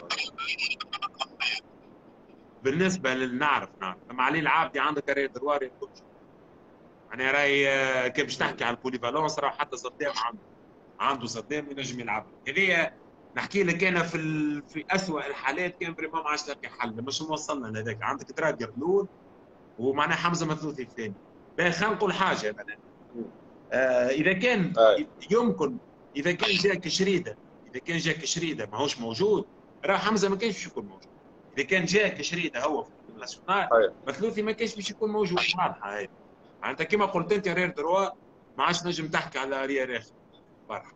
بالنسبه نعرف اما علي العابدي عندك ريال دوار يعني راهي كيف باش تحكي على البوليفالونس، راه حتى صدام عنده صدام ينجم يلعب. هذه نحكي لك انا في اسوء الحالات كان فريمون ما عادش لاقي حل، مش موصلنا لهذاك. عندك تراجر الاول ومعناه حمزه مثلوثي الثاني. خلينا نقول حاجه مثلا اذا كان يمكن، اذا كان جاك شريده ماهوش موجود، راه حمزه ما كانش باش يكون موجود. اذا كان جاك شريده هو في الناسيونال مثلوثي ما كانش باش يكون موجود. واضحه هاي معناتها كما قلت انت رير دروا ما عادش نجم تحكي على ريال اخر فرح.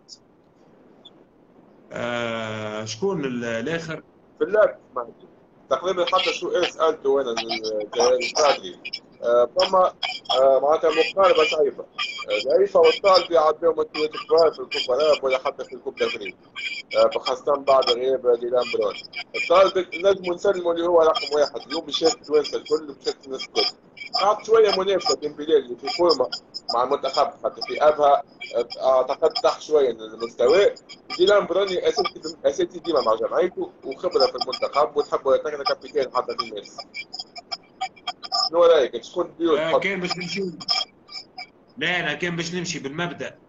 شكون الاخر؟ بالله مهدي تقريبا حتى سؤال سالته انا القادري. فما معناتها مقاربه صعيبه. العيفه والطالبي عداو مسؤوليات كبار في الكوبا العرب ولا حتى في الكوبا الافريقي، خاصه بعد غياب ديلان برون. الطالبي نجموا نسلموا اللي هو رقم واحد اليوم بيشارك التوانسه الكل بشكل الناس الكل. قعدت شويه منافسه بين بلال اللي في فورمه مع المنتخب، حتى في ابها اعتقد تحت شويه المستوى. ديلان بروني اساسي ديما مع جمعيته وخبره في المنتخب وتحب تكون كابتن حتى في الناس. شنو رايك شكون بيوت تحط؟ كان باش نمشي. لا انا كان باش نمشي بالمبدا،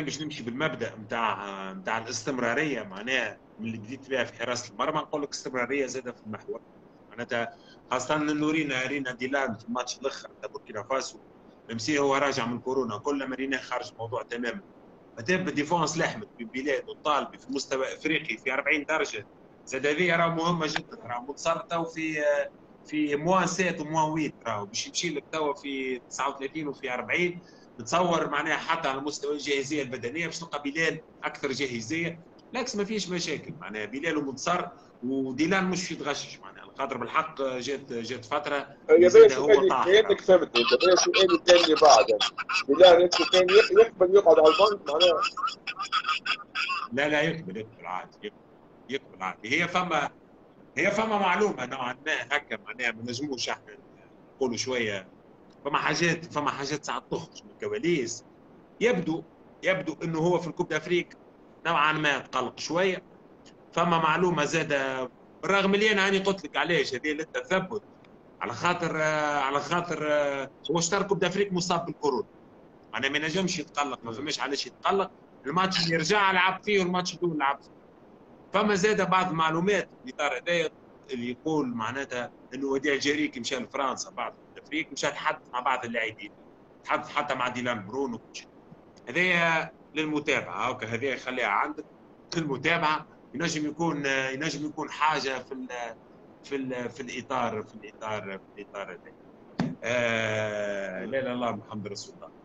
نتاع الاستمراريه معناها من اللي بديت بها في حراسه المرمى. نقول لك استمراريه زاده في المحور معناتها، خاصه انه رينا ديلان في الماتش الاخر تاع بوركينا فاسو ميمسي هو راجع من كورونا، كل ما ريناه خارج الموضوع تماما. فتبدا ديفونس لحمت بين بلاد والطالبي في مستوى افريقي في 40 درجه. زاد هذه راه مهمه جدا، راه منتصر تو في موان 7 وموان 8، راهو باش يمشي لك توا في 39 وفي 40. نتصور معناها حتى على مستوى الجاهزيه البدنيه باش تلقى بلال اكثر جاهزيه. لاكس ما فيش مشاكل معناها بلال ومنتصر وديلان مش يتغشش معناها القدر بالحق. جات فتره يا زاد باشا هو طاح. كانك فهمتني انت باشا الثاني الثاني اللي بعد بلال كان يقبل يقعد على البنك معناها. لا يقبل عادي، يقبل عادي. هي فما معلومه نوعا ما هكا معناها ما نجموش احنا نقولوا شويه. فما حاجات ساعات تخرج من الكواليس. يبدو يبدو انه هو في الكوب دافريك نوعا ما تقلق شويه. فما معلومه زاده، بالرغم اللي انا قلت لك علاش هذه للتثبت، على خاطر هو اشترك كوب دافريك مصاب بالكورونا، معناها ما نجمش يتقلق، ما فماش علاش يتقلق. الماتش اللي رجع لعب فيه والماتش الاول لعب فيه. فما زاد بعض المعلومات في الاطار هذايا اللي يقول معناتها انه وديع جريكي مشى لفرنسا بعد التفريق، مشى تحدث مع بعض اللاعبين، تحدث حتى مع ديلان برونو. هذايا للمتابعه، هاكا هذايا خليها عندك للمتابعه. ينجم يكون حاجه في الاطار هذا. لا لا الله محمد رسول الله.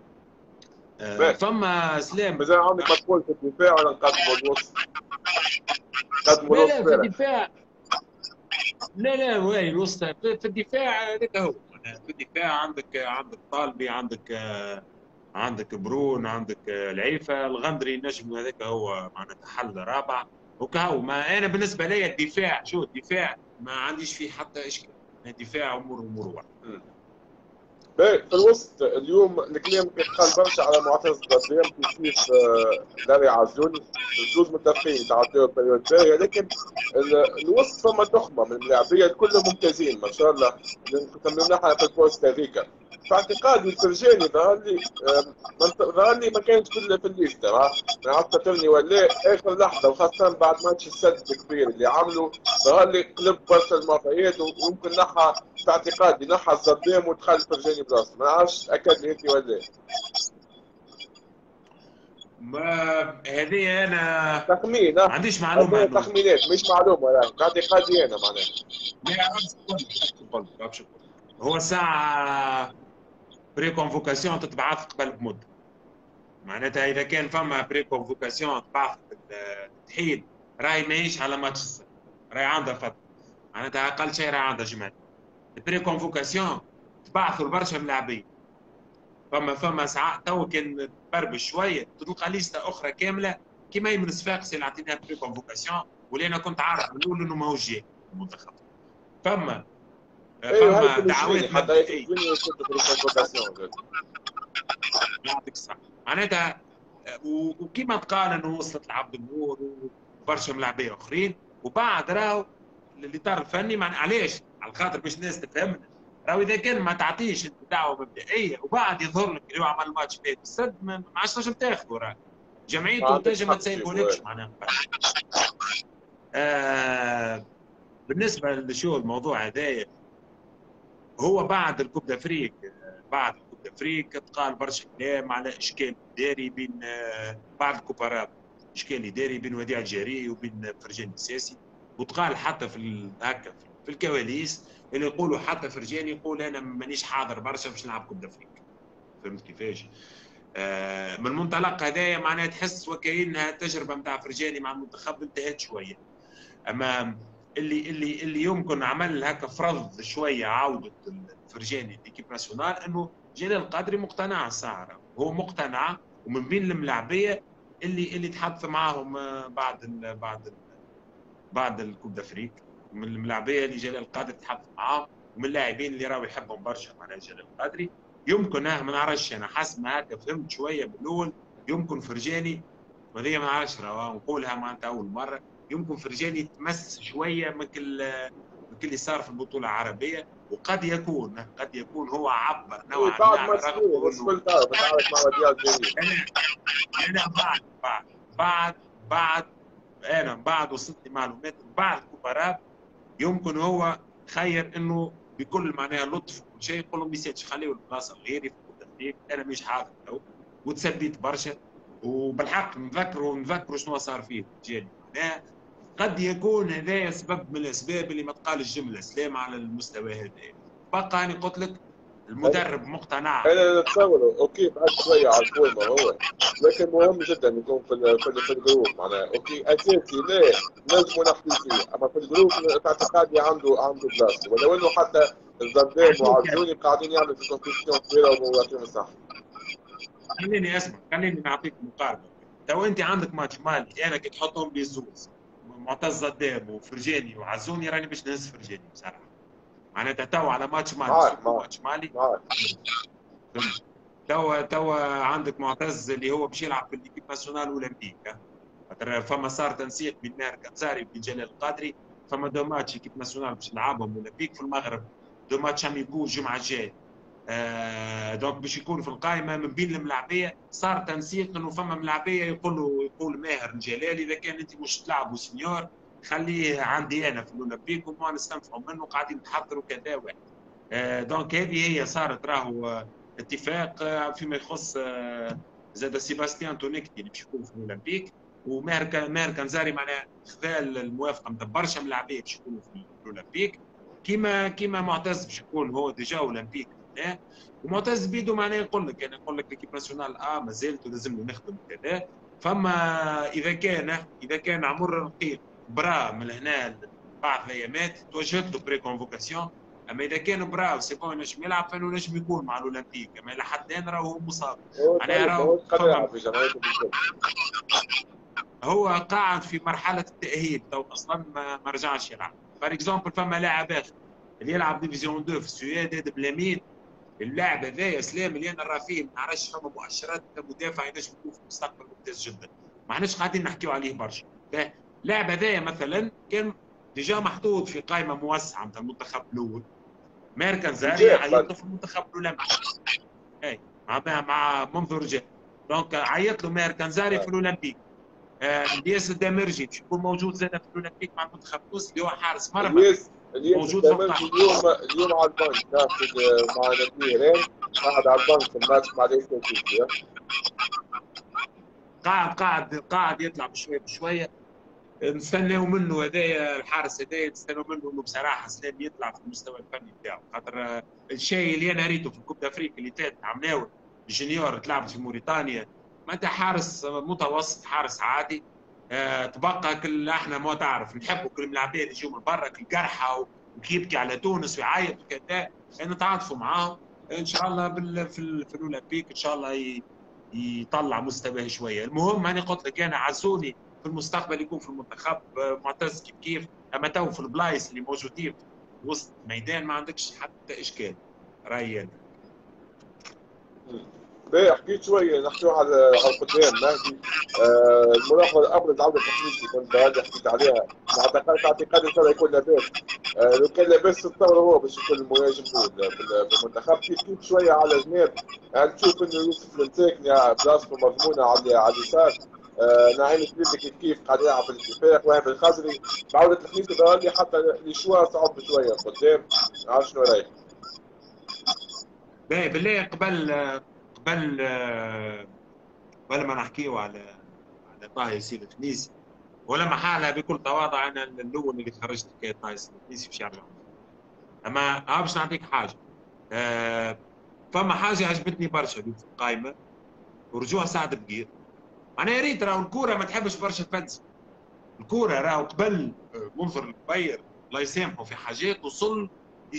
فما سلام. مازال عندك مدخول في الدفاع ولا نقدموا الوسط؟ نقدموا لا الوسط لا في الدفاع، لا لا وين الوسط في الدفاع هذاك هو. في الدفاع عندك طالبي، عندك برون، عندك العيفه، الغندري نجم هذاك هو معناتها حل رابع وكهو. ما انا بالنسبه لي الدفاع، شو الدفاع ما عنديش فيه حتى اشكال، الدفاع امور واحد. باهي في الوسط اليوم الكلام كيتقال برشا على معتز قدام كيف لاري عزوني، زوج متفقين يتعداو بريود باهيه، لكن الوسط فما تخمه من اللاعبيه كلهم ممتازين ما شاء الله، نكملوا نحن في البوست هذيك. في اعتقادي الفرجاني ظهر لي ما كانش في الليسته، ما عرفت تفهمني ولا اخر لحظه، وخاصه بعد ماتش السد الكبير اللي عملوا ظهر لي قلب برشا المعطيات، ويمكن نحى في اعتقادي نحى الصدام ودخل فرجاني بلاصه، ما نعرفش تاكد لي انت ولا ما هذه انا تخمين. ما عنديش معلومه انه تخمينات مش معلومه، يعني في اعتقادي انا معناها. هو ساعه بري كونفوكاسيون تتبعث قبل بمده، معناتها اذا كان فما بري كونفوكاسيون تبعث التحيل راهي ماهيش على ماتش السد، راهي عندها فتره، معناتها اقل شيء راهي عندها جمال. البري كونفوكاسيون تبعثوا لبرشا ملاعبين، فما ساعات تو كان تبربش شويه تلقى ليسته اخرى كامله كيما يمن صفاقسي اللي عطيناها بري كونفوكاسيون، واللي انا كنت عارف من الاول انه ماهوش جاي المنتخب. فما دعوات مبدئيه. يعطيك الصحه. معناتها وكيما تقال انه وصلت لعبد النور وبرشا ملاعبيه اخرين، وبعد راهو الاطار الفني علاش؟ على خاطر باش الناس تفهمنا، راهو اذا كان ما تعطيش انت دعوه مبدئيه وبعد يظهر لك اللي هو عمل ماتش فات السد ما عادش تنجم تاخذه، راه جمعيته تنجم ما تسيبولكش معناها. بالنسبه لشو الموضوع هذايا، هو بعد الكوب دافريك تقال برشا كلام على اشكال اداري بين بعض الكوبارات، اشكال اداري بين وديع الجاري وبين فرجاني الساسي، وتقال حتى في هكا في الكواليس اللي يقولوا حتى فرجاني يقول انا مانيش حاضر برشا باش نلعب كوب دافريك. فهمت كيفاش؟ من المنطلق هذايا معناها تحس وكأنها التجربه نتاع فرجاني مع المنتخب انتهت شويه. اما اللي يمكن عمل هكا فرض شويه عوده فرجاني ليكيب ناسيونال انه جلال القادري مقتنع الساعه، هو مقتنع، ومن بين الملاعبيه اللي تحدث معاهم بعد الكوب دافريك، من الملاعبيه اللي جلال القادري تحدث معاهم، ومن اللاعبين اللي راهو يحبهم برشا معناها جلال القادري. يمكن ما نعرفش انا حسب ما هكا فهمت شويه بالاول، يمكن فرجاني وهذه ما نعرفش راهو نقولها معناتها اول مره، يمكن فرجاني تمس شويه من كل اللي صار في البطوله العربيه، وقد يكون هو عبر نوعا ما على رغبته انه انا بعد وصلتني معلومات بعد الكبارات يمكن هو خير انه بكل معناها لطف وكل شيء يقول لهم ميسيتش خليه البلاصه غيري في التدريب، انا مش حاضر تو، وتسبيت برشا، وبالحق نذكروا شنو صار فيه جاني. قد يكون هذا سبب من الاسباب اللي ما تقال الجمله سلام على المستوى هذا. بقى انا قلت لك المدرب مقتنع. انا نتصور اوكي بعد شويه على الفورمه هو، لكن مهم جدا يكون في الجروب معناها اوكي اساسي لا نجموا نحكي فيه، اما في الجروب في اعتقادي عنده بلاصه، ولو انه حتى الزردان وعزوني قاعدين يعملوا في كومبيتيشن كبيره ويعطيهم الصح. خليني نعطيك مقارنه. تو انت عندك ماتش مالي، انا كي تحطهم لي زوز معتز قدام وفرجاني وعزوني راني باش نهز فرجاني بصراحه، معناتها تو على ماتش مالي ماتش مالي توا عندك معتز اللي هو باش يلعب في الإيكيب ناسيونال أولمبيك. خاطر فما صار تنسيق بين ماهر كنزاري وبين جلال القادري. فما دو ماتش إيكيب ناسيونال باش نلعبهم أولمبيك في المغرب، دو ماتش اميكو الجمعه الجايه. دونك باش يكون في القائمه من بين الملاعبيه. صار تنسيق انه فما ملاعبيه يقول ماهر الجلالي اذا كان انت مش تلعبوا سنيور خليه عندي انا في الاولمبيك وما نستنفعوا منه قاعدين نحضروا كذا واحد. دونك هذه هي صارت راهو اتفاق فيما يخص زاد سيباستيان تونيكتي اللي باش يكون في الاولمبيك، وماهر كنزاري معناها خذا الموافقه من برشا ملاعبيه باش يكونوا في الاولمبيك. كيما معتز باش يكون هو ديجا اولمبيك. ومعتز بيدو معناه يقول لك ليكيب ناسيونال ما زلت لازم نخدم كذا. فما اذا كان عمر رقيق برا من هنا بعد الايامات توجهت له بري كونفوكاسيون. اما اذا كان برا سي بون نجم يلعب فانه نجم يكون مع الاولمبيك. اما لحد الان راهو مصاب. معناها راهو هو قاعد في مرحله التاهيل تو اصلا ما رجعش يلعب. بار اكزومبل فما لاعب اخر اللي يلعب ديفيزيون 2 في السويد هذا بلامين. اللاعب هذا سلام اللي انا نرى فيه ما نعرفش فما مؤشرات مدافع ينجم يكون في المستقبل ممتاز جدا. ما احناش قاعدين نحكيو عليه برشا. اللاعب هذايا مثلا كان ديجا محطوط في قائمه موسعه نتاع المنتخب الاول. ماهر كنزاري عيط له في المنتخب الاولمبي. اي مع منظور جاي. دونك عيط له ماهر كنزاري في الاولمبيك. الياس الدمرجي باش يكون موجود زاد في الاولمبيك مع المنتخب التونسي اللي هو حارس مرمى موجود في القائمه. اليوم على البنك ناخذ مع نبيل قاعد على البنك في الماتش مع ليس قاعد يطلع بشويه بشويه. نستناو منه هذايا الحارس هذايا نستناو منه انه بصراحه سلام يطلع في المستوى الفني بتاعه. خاطر الشيء اللي انا ريته في الكوب افريقيا اللي فات عمناوي الجونيور تلعبت في موريتانيا معناتها حارس متوسط حارس عادي. تبقى كل احنا ما تعرف نحبوا كل الملاعبيه اللي يجوا من برا القرحه ويبكي على تونس ويعيط وكذا نتعاطفوا معاهم ان شاء الله في الاولمبيك ان شاء الله يطلع مستواه شويه. المهم انا قلت لك انا عزوني في المستقبل يكون في المنتخب معتز كيف اما تو في البلايص اللي موجودين وسط الميدان ما عندكش حتى اشكال رايي انا. باهي حكيت شويه نحكيو على القدام مهدي. الملاحظه الابرز عوده التحميسي كنت غادي حكيت عليها. اعتقادي ان شاء الله يكون لاباس. لو كان لاباس تتصور هو باش يكون المهاجم الاول في المنتخب. كيف شويه على جناب تشوف انه يوسف المساكني بلاصته مضمونه على اليسار. نعيم سليمي كيف قاعد يلعب في الاتفاق. وهب الخزري بعوده التحميسي ظهر حتى الشوا صعب شويه قدام. ما عرفتش شنو رايك؟ باهي بالله قبل ما نحكيو على طه ياسين التونسي ولا محالة بكل تواضع انا الاول اللي خرجت حكايه طه ياسين التونسي باش يرجع. اما باش نعطيك حاجه. فما حاجه عجبتني برشا في القائمه ورجوع سعد بقير. انا يا ريت راهو الكوره ما تحبش برشا فلسفه. الكوره راهو قبل منظر الكبير الله يسامحه في حاجات وصل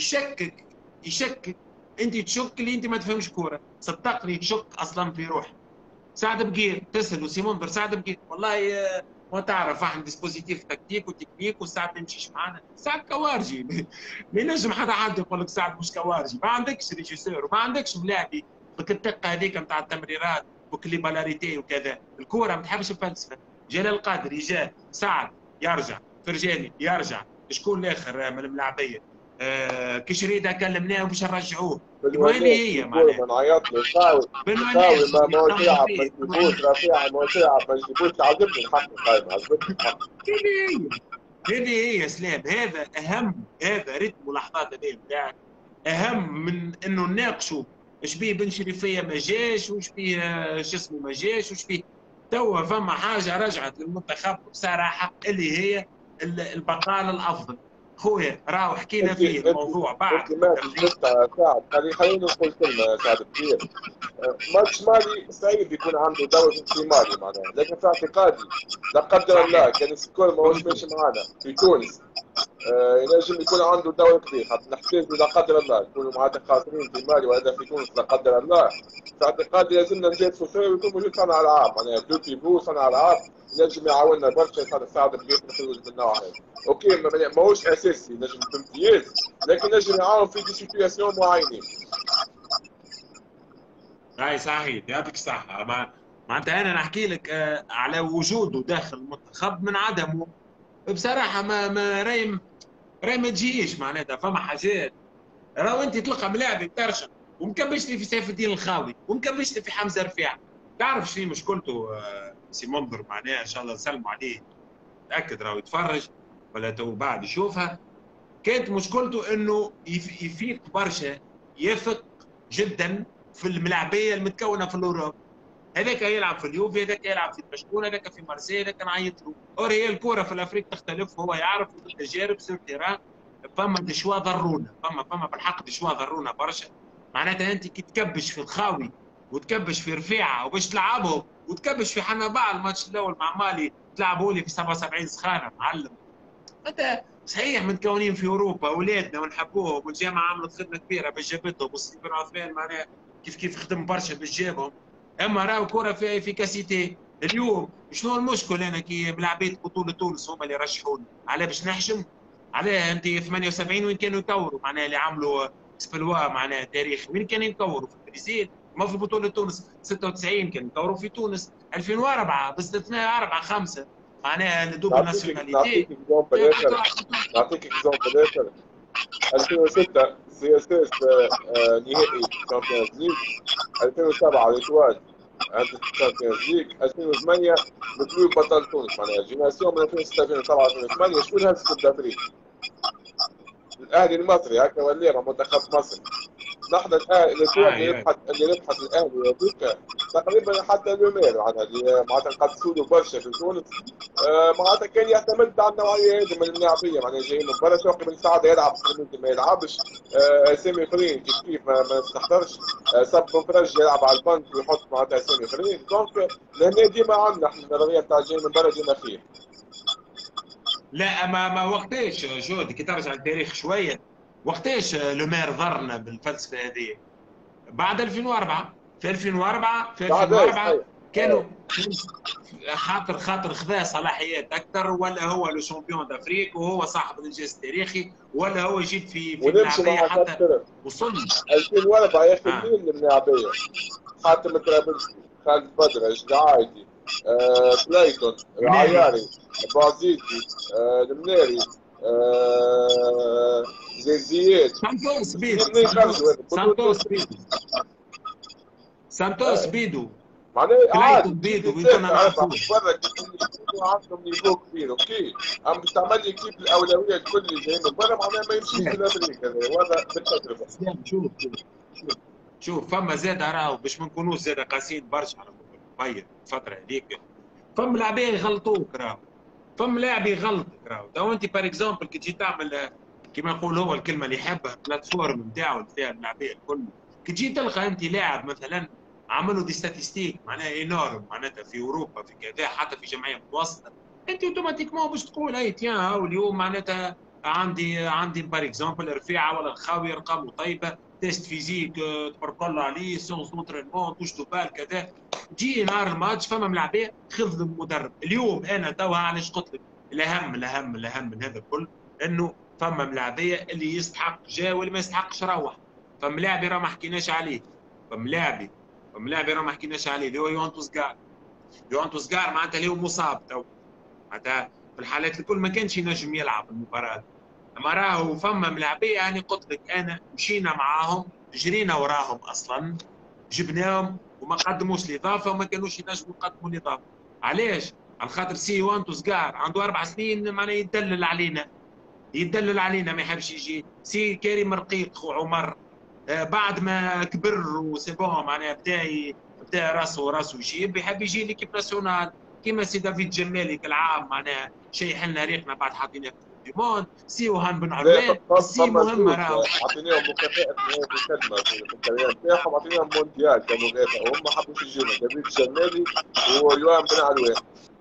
يشكك انت تشك اللي انت ما تفهمش كوره. صدقني تشك اصلا في روحك. سعد بقير تسال سي منذر سعد بقير والله ما تعرف احنا ديسبوزيتيف تكتيك وتكنيك وساعات ما يمشيش معنا. ساعد كوارجي ما ينجم حد يقول لك ساعد مش كوارجي. ما عندكش ريجيسور وما عندكش ملاعبي بك الدقه هذيك نتاع التمريرات وكليبالاريتي وكذا. الكوره ما تحبش الفلسفه. جلال القادري جاء سعد يرجع فرجاني يرجع شكون الاخر من الملاعبيه كشريده كلمناه باش نرجعوه. هذه هي معناها نعيط له صاوي ما تلعب ما تجيبوش رفيع ما تلعب ما تجيبوش. عجبني الحق القائمه عجبتني الحق. هذه هي سلام. هذا اهم. هذا رتم اللحظات هذه بتاعك اهم من انه نناقشوا ايش بيه بن شريفيه ما جاش وايش بيه شو اسمه ما جاش وايش بيه. توا فما حاجه رجعت للمنتخب بصراحه اللي هي البقاء الافضل. خويا راهو حكينا فيه الموضوع بعد ما سعد خليني نقول كلمه سعد كثير. ماتش مالي سعيد يكون عنده دور في مالي معناها. لكن في اعتقادي لا قدر الله كان السكور ما هوش ماشي معنا في تونس ينجم يكون عنده دور كبير. حتى نحتاج لا قدر الله نكونوا معناتها خاسرين في مالي ولا في تونس لا قدر الله. في اعتقادي لازمنا نجازفوا شويه ويكون موجود صانع العاب معناها دو بيفو صانع العاب ينجم يعاوننا برشا سعد كبير في الحلول من النوع هذا. اوكي ماهوش اساسي نجم بامتياز لكن نجم يعاون في دي سيتياسيون معينين. هاي صحيح، يعطيك الصحة. معناتها أنا نحكي لك على وجوده داخل المنتخب من عدمه. بصراحة راي ما تجيش معناتها. فما حاجات راهو أنت تلقى ملاعب يترشم ومكبشتي في سيف الدين الخاوي ومكبشتي في حمزة رفيع. تعرف شنو مشكلته سي منظر؟ معناها إن شاء الله نسلموا عليه، تأكد راهو يتفرج ولا تو بعد يشوفها. كانت مشكلته انه يفيق برشا، يفق جدا في الملاعبيه المتكونه في الاوروب. هذاك يلعب في اليوفي، هذاك يلعب في برشلونه، هذاك في مارسيليا، هذاك نعيط له. اور هي الكره في الافريق تختلف، هو يعرف التجارب سور تيران. فما دشوا ضرونا، فما بالحق دشوا ضرونا برشا. معناتها انت كي تكبش في الخاوي وتكبش في رفيعه وباش تلعبهم وتكبش في حنباع الماتش الاول مع مالي تلعبوا لي في 77 سخانه معلم. انت صحيح متكونين في اوروبا اولادنا ونحبوهم والجامعه عملت خدمه كبيره باش جابتهم، والسي بن عثمان معناها كيف خدم برشا باش جابهم. اما راهو كره في افيكاسيتي. اليوم شنو المشكل انا كي ملاعبيه بطوله تونس هما اللي رشحوني على باش نحشم عليها؟ انت 78 وين كانوا يكوروا معناها اللي عملوا سبلوا معناها تاريخ؟ وين كانوا يكوروا؟ في البرازيل. ما في بطوله تونس 96 كانوا يكوروا في تونس. 2004 باستثناء 4 5 معناها دوبل ناسيوناليتي. نعطيك اكزومبل اخر. 2006 سي اس اس نهائي تشامبيونز ليج. 2007 الاتوال عند الشامبيونز ليج. 2008 بتلوي بطل تونس معناها جيناسيون من 2006 2007 2008. شكون هز كوب دافريك؟ الاهلي المصري هكا ولا منتخب مصر. نحن الان الاتوال اللي ربحت الاهلي هذيك تقريبا حتى لومير معناها اللي معناتها قدسوا له برشا في تونس. معناتها كان يعتمد على النوعيه هذه من اللاعبيه معناها جايين من برا. شوقي بن سعاده يلعب ما يلعبش. سامي فرين كيف ما تستحضرش. صب بن فرج يلعب على البنك ويحط معناتها سامي فرين. دونك لهنا ديما عندنا احنا النظريه نتاع جاي من برا ديما خير. لا ما وقتاش جود كي ترجع التاريخ شويه، وقتاش لومير ضرنا بالفلسفه هذه؟ بعد 2004. في 2004 كانوا خاطر خذا صلاحيات اكثر، ولا هو لو شامبيون دافريك وهو صاحب الانجاز التاريخي، ولا هو يجيب في ونمشي مع حتى وصلنا 2004 يا اخي مين الملاعبيه؟ حاتم الطرابلسي، خالد بدر، الجعايدي، كلايتون، العياري، بازيزي، المنيري، زياد. سانتوس بيدو معناها عادي بيدو بدون برا عندهم نيفو كبير اوكي. اما باش تعمل لي كيف الاولويه الكل اللي جايين من برا معناها ما يمشيش الافريق هذا وهذا بالتجربه. شوف فما زاد راهو باش ما نكونوش زاد قاسيين برشا على طيب الفتره هذيك. فما لاعبين يغلطوك راهو، فما لاعب يغلطك راهو. تو انت بار اكزومبل كي تجي تعمل كيما نقول هو الكلمه اللي يحبها البلاتفورم نتاعو اللي فيها اللاعبين الكل، كي تجي تلقى انت لاعب مثلا عملوا دي ستاتيستيك معناها اينورم معناتها في اوروبا في كذا حتى في جمعيه متوسطه، انت اوتوماتيكمون باش تقول اي تيان هاو اليوم معناتها عندي بار اكزومبل رفيعه ولا الخاوي ارقامه طيبه، تيست فيزيك تبارك الله عليه، سونس دونترينمون توش تو بال كذا. تجي نهار الماتش فما ملاعبيه خذ المدرب. اليوم انا توها علاش قلت لك الاهم من هذا الكل انه فما ملاعبيه اللي يستحق جا واللي ما يستحقش روح. فما لاعبي راه ما حكيناش عليه، فما لاعبي راه ما حكيناش عليه اللي هو يوانتوس كار معناتها اللي هو مصاب تو معناتها في الحالات الكل ما كانش ينجم يلعب المباراه. اما راهو فما ملاعبيه يعني قلت لك انا مشينا معاهم جرينا وراهم اصلا جبناهم وما قدموش الاضافه وما كانوش ينجموا يقدموا الاضافه. علاش؟ على خاطر سي يوانتوس كار عنده 4 سنين معناها يدلل علينا ما يحبش يجي. سي كريم رقيق وعمر بعد ما كبر وسيبون معناها بدا راسه يجيب يحب يجي ليكيب ناسيونال كيما سي دافيد جمالي كالعام معناها شيح لنا ريقنا بعد حاطيناه في ديموند. سي وهان بن عروان سي مهمه راهو عطيناهم مكافاه في الخدمه في الكارير نتاعهم، عطيناهم مونديال كمكافاه وهم ما حبوش يجينا دافيد جمالي ويوهان بن عروان.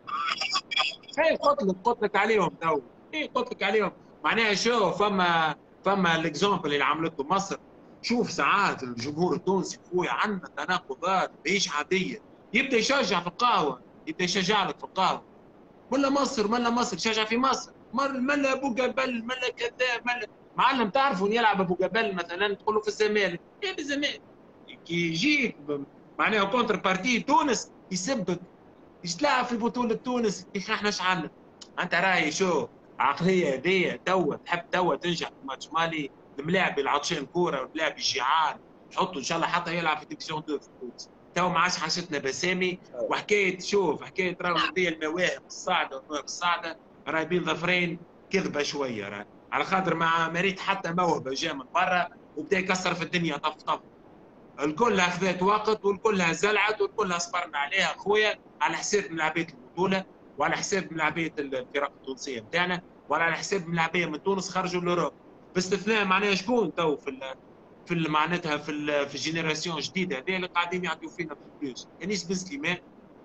قلت لك عليهم تو قلت لك عليهم معناها شوف فما الاكزومبل اللي عملته مصر. شوف ساعات الجمهور التونسي خويا عندنا تناقضات ماهيش عاديه. يبدا يشجع في القهوه، يبدا يشجع لك في القهوه ملا مصر يشجع في مصر ملا ابو جبل ملا كذا ملا معلم. تعرفوا يلعب ابو جبل مثلا تقول له في الزمالك بالزمالك كي يجيك معناها كونتر بارتي تونس يسبك، ايش تلعب في بطوله تونس يا اخي احنا شعلنا. انت راهي شو عقليه هذيا توا تحب توا تنجح في ماتش مالي، الملاعب العطشان كوره والملاعب الجيعان تحطوا ان شاء الله حتى يلعب في ديفيزيون 2 في تونس. توا ما عادش حاجتنا بسامي وحكايه. شوف حكايه راهو هذيا المواهب الصاعده والمواهب الصاعده راهي بين ظفرين كذبه شويه، راهي على خاطر ما مريت حتى موهبه جا من برا وبدا يكسر في الدنيا طف طف. الكلها خذت وقت والكلها زلعت والكلها صبرنا عليها خويا، على حساب ملاعبيه البطوله وعلى حساب ملاعبيه الفرق التونسيه نتاعنا وعلى حساب ملاعبيه من تونس خرجوا لوروب، باستثناء معناها شكون تو في معناتها في الجينيراسيون الجديده هذه اللي قاعدين يعطيو فينا في الفلوس. انيس بن سليمان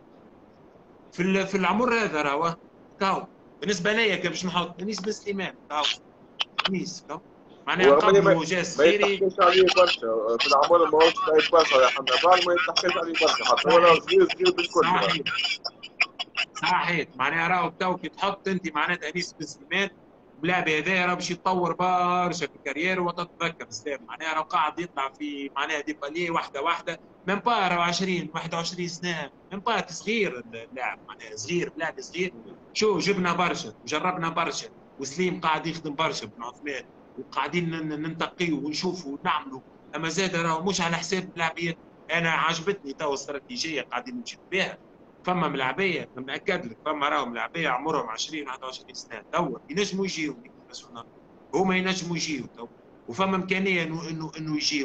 في العمر هذا راهو كاو بالنسبه ليا كيف باش نحط انيس بن سليمان كاو انيس كاو معناها قبله جا صغيري. ما يتحكيش عليه برشا في العمر، ماهوش لاعب برشا يا حمد بعد ما يتحكيش عليه برشا حتى هو صغير صغير بالكل. صحيح صحيح معناها راهو تو كي تحط انت معناتها انيس بن سليمان اللاعب هذا راه باش يتطور برشا في الكارير وتتذكر سلام معناها راه قاعد يطلع في معناها ديبالي واحده واحده من با راه 20 21 سنه من با صغير اللاعب معناها صغير لاعب صغير. شو جبنا برشا وجربنا برشا وسليم قاعد يخدم برشا بن عثمان وقاعدين ننتقيو ونشوفوا ونعملوا، اما زاد راهو مش على حساب لاعبيات. انا عجبتني تو الاستراتيجيه قاعدين نمشي بها. فما ملاعبيه ناكد لك فما راهم ملاعبيه عمرهم 20 21 سنه توا ينجموا يجيو هما ينجموا يجيو تو وفما امكانيه انه يجيو.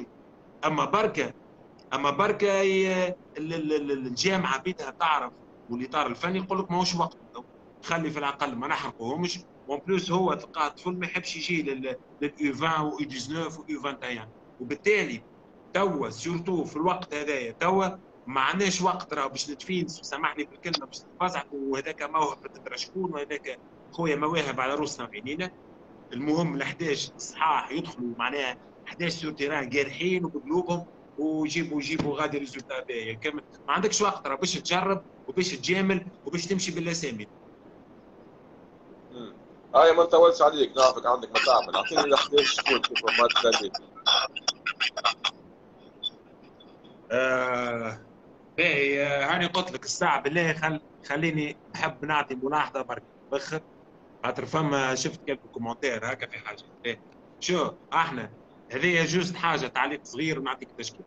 اما بركه الجامعه بيتها تعرف والاطار الفني يقول لك ماهوش وقت تو خلي في العقل ما نحرقوهمش. وان بلوس هو تلقاه طفل ما يحبش يجي لليو 20 و 19 و 21 وبالتالي توا سورتو في الوقت هذايا توا ما عندناش وقت راه باش نتفينس سامحني في الكلمه باش نتفزعكوا وهذاك موهبه تدرى شكون وهذاك خويا مواهب على روسنا وعينينا. المهم ال 11 صحاح يدخلوا معناها 11 سور تيران جارحين وبقلوبهم ويجيبوا غادي ريزولتا باهي. ما عندكش وقت راه باش تجرب وباش تجامل وباش تمشي بالاسامي. هاي ما نطولش عليك نعرفك عندك ما تعمل، اعطيني ال 11 شكون كيف ما تسالني. باهي هاني قلت لك الساعه بالله خليني نحب نعطي ملاحظه برك بخر خاطر فما شفت كيف كومنتير هكا في حاجه. باهي شو احنا هذه جوست حاجه تعليق صغير ونعطيك تشكيل.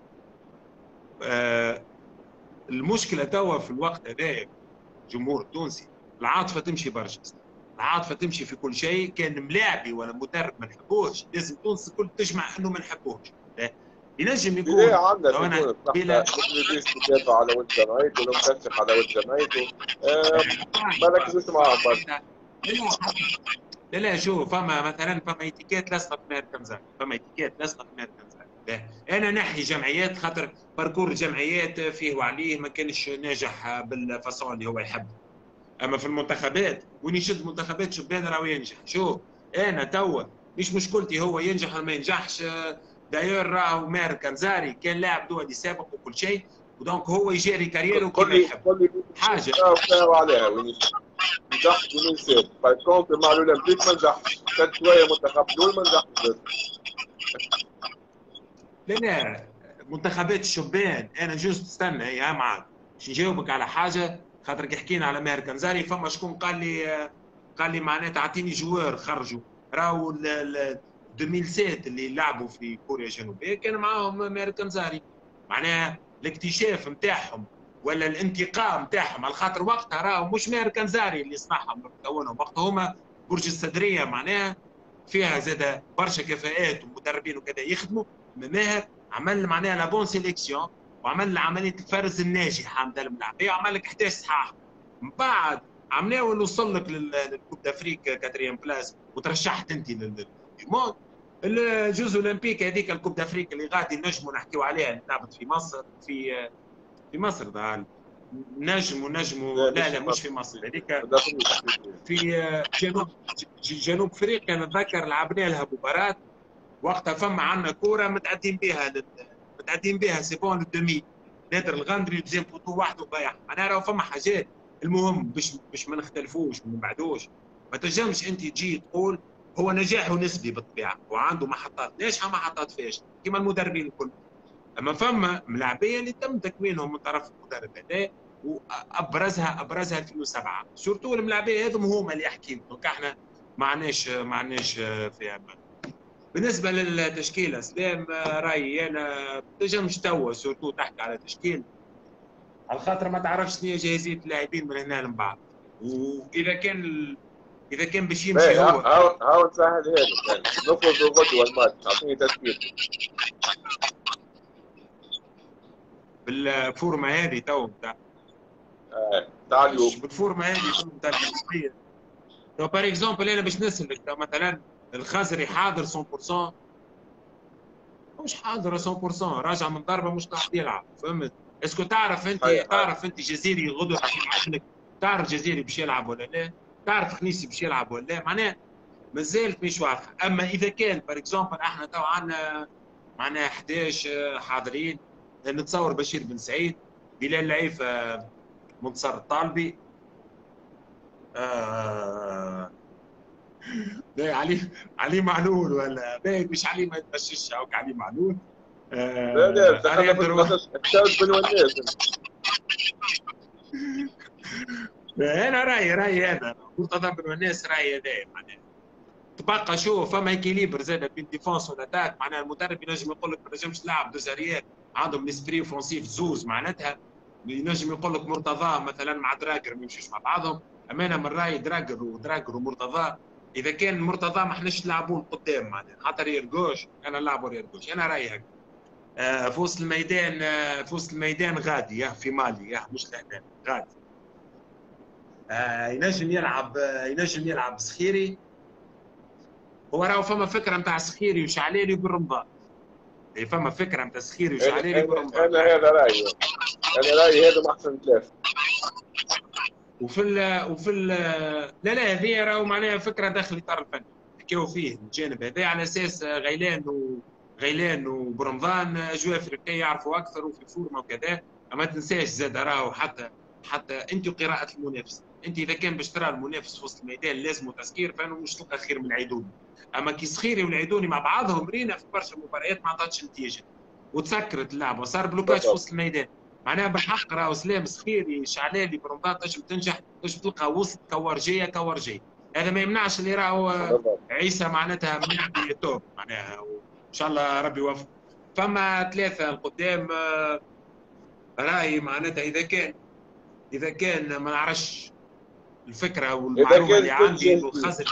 المشكله توا في الوقت هذا الجمهور التونسي العاطفه تمشي برشا، العاطفه تمشي في كل شيء. كان ملاعبي ولا مدرب ما نحبوش لازم تونس الكل تجمع انه ما نحبوش. ينجم يكون انا بلا تدافع على ولد جمعيته ولا مكشف على ولد جمعيته ما ركزوش معاهم برشا. لا شوف فما مثلا فما اتيكيت لاصقه في مير كنزاري، فما اتيكيت لاصقه في مير كنزاري. انا نحي جمعيات خاطر باركور الجمعيات فيه وعليه ما كانش ناجح بالفاصون اللي هو يحب. اما في المنتخبات وين يشد منتخبات شبان راهو ينجح. شوف انا توا مش مشكلتي هو ينجح ولا ما ينجحش. داير راهو ماهر كنزاري كان لاعب دولي سابق وكل شيء ودونك هو يجاري كاريره كيما يحب. حاجه عليها وين نجح وين ساب باي كونت مع الاولمبيك ما نجحش كان شويه منتخب دول ما نجحش. لا منتخبات الشبان انا جوست استنى هي معاك باش نجاوبك على حاجه خاطر كي حكينا على ماهر كنزاري فما شكون قال لي معناتها اعطيني جوار خرجوا راهو 2007 اللي لعبوا في كوريا الجنوبيه كان معاهم ماهر كنزاري. معناها الاكتشاف نتاعهم ولا الانتقاء نتاعهم على خاطر وقتها راهو مش ماهر كنزاري اللي صنعهم كونهم وقتها هما برج الصدريه معناها فيها زاد برشا كفاءات ومدربين وكذا يخدموا. ماهر عمل معناها لا بون سيليكسيون وعمل عمليه الفرز الناجح عند الملاعبيه وعمل لك 11 صحاح. من بعد عملناه نوصل لك للكوب دافريك كاتريام بلاس وترشحت انت للموند الجوز اولمبيك هذيك الكوب دافريك اللي غادي نجموا نحكيو عليها اللي لعبت في مصر في مصر نجموا لا مش في مصر هذيك في جنوب افريقيا نتذكر لعبنا لها مباراه وقتها فما عندنا كوره متعدين بها سي بون الدومي نادر الغندري دوزيام بوطو وحده بايع. معناها راهو فما حاجات. المهم باش ما نختلفوش وما نبعدوش ما تنجمش انت تجي تقول هو نجاحه نسبي بالطبيعه وعنده محطات ناجحه محطات فاشله كما المدربين الكل. اما فما ملاعبيه اللي تم تكوينهم من طرف المدرب هذا، وابرزها 2007 سورتو. الملاعبيه هذم هما اللي يحكي لك احنا ما عندناش فيها بال. بالنسبه للتشكيله سلام، رايي انا تنجمش توا سورتو تحكي على تشكيل على خاطر ما تعرفش شنو هي جاهزيه اللاعبين من هنا من بعد. واذا كان اذا كان باش يمشي باهي، هو هاو نسهل هذا يعني نخرج غدوه الماتش، اعطيني تشكيل. بالفورمه هذه تو بتاع تاع اليوم. بالفورمه هذه تو بتاع الجاهزيه. تو بار اكزومبل انا باش نسالك تو مثلا الخزري حاضر 100%؟ مش حاضر 100%، راجع من ضربه مش قاعد يلعب، فهمت؟ اسكو تعرف انت صحيح. تعرف انت جزيري غدوه عندك، تعرف جزيري باش يلعب ولا لا؟ تعرف خنيسي باش يلعب ولا لا؟ معناها مازالت مش واضحه. اما اذا كان بار اكزومبل احنا تو عندنا معناها 11 حاضرين، نتصور بشير بن سعيد، بلال العيفه، منتصر الطالبي، باهي علي معلول، ولا باهي مش علي ما يتغشش هاك علي معلول. لا لا دخلنا في اريندر التوت بن وناس. انا رايي هذا مرتضى بن وناس، رايي هذا معناها تبقى شوف فما اكيليبر زاد بين ديفونس واتاك. معناها المدرب ينجم يقول لك ما نجمش تلعب دوزاريات عندهم ليسبري اوفونسيف زوز، معناتها ينجم يقول لك مرتضى مثلا مع دراجر ما يمشيوش مع بعضهم. اما انا من رايي دراجر ومرتضى، اذا كان مرتضى ما احناش نلعبون قدام معناها خاطر يرقوش، انا نلعبوا يرقوش، انا رايي هكا. في وسط الميدان، في وسط الميدان غادي في مالي مش لهنا غادي. ينجم يلعب سخيري. هو راهو فما فكره نتاع سخيري وشعليلي وبالرمضان، فما فكره نتاع سخيري وشعليلي وبالرمضان. انا هذا رايي، انا رايي هذا احسن ثلاثه. وفي لا هذه راهو معناها فكره داخل اطار الفن حكيو فيه الجانب هذا على اساس غيلان وبرمضان اجواء افريقيه يعرفوا اكثر وفي فورمه وكذا. اما تنساش زاد راهو حتى انت وقراءه المنافس، انت اذا كان باش ترى المنافس في وسط الميدان لازم تسكير، فانه مش تلقى خير من العيدوني. اما كي سخيري والعيدوني مع بعضهم رينا في برشا مباريات ما عطاتش نتيجه وتسكرت اللعبه وصار بلوكاج في وسط الميدان. معناها بالحق راهو سلام سخيري شعلالي برمضان تنجم تنجح، تنجم تلقى وسط كورجيه. هذا ما يمنعش اللي راهو عيسى معناتها ملاعبي توب معناها، وان شاء الله ربي يوفق. فما ثلاثه القدام، رايي معناتها اذا كان ما نعرفش الفكره والمعلومه اللي عندي انه الخزري،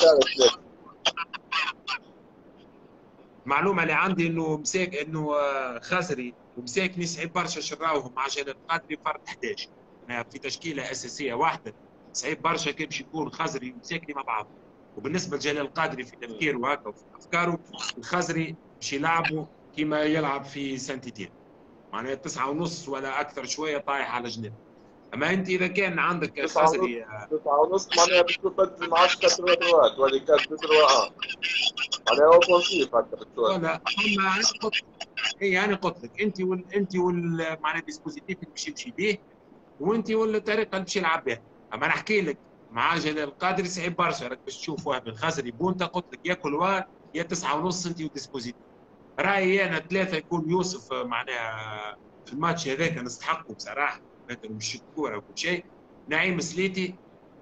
المعلومه اللي عندي انه مساك انه خزري ومساكني صعيب برشا شراوهم مع جلال القادري فرد 11 في تشكيله اساسيه واحده. صعيب برشا كان باش يكون خزري ومساكني مع بعض. وبالنسبه لجلال القادري في تفكيره وهكا وفي افكاره، الخزري باش يلعبوا كما يلعب في سانتيتين، معناها 9.5 ولا اكثر شويه طايح على جنب. اما انت اذا كان عندك الخزري 9.5 معناها باش تبدل مع 4 3 ولا 4 3 معناها اوفنسيف هكا بالشوي. لا انا قلت لك انت معناها الديسبوزيتيف اللي باش يمشي به، وانت والطريقه اللي باش يلعب بها. اما نحكي لك مع جلال القادري صعيب برشا، راك باش تشوف واحد الخزري بونتا قلت لك يا كلوار يا 9.5 انت والديسبوزيتيف. رايي انا 3 يكون يوسف معناها في الماتش هذاك نستحقه بصراحه، مش الكوره وكل شيء. نعيم سليتي،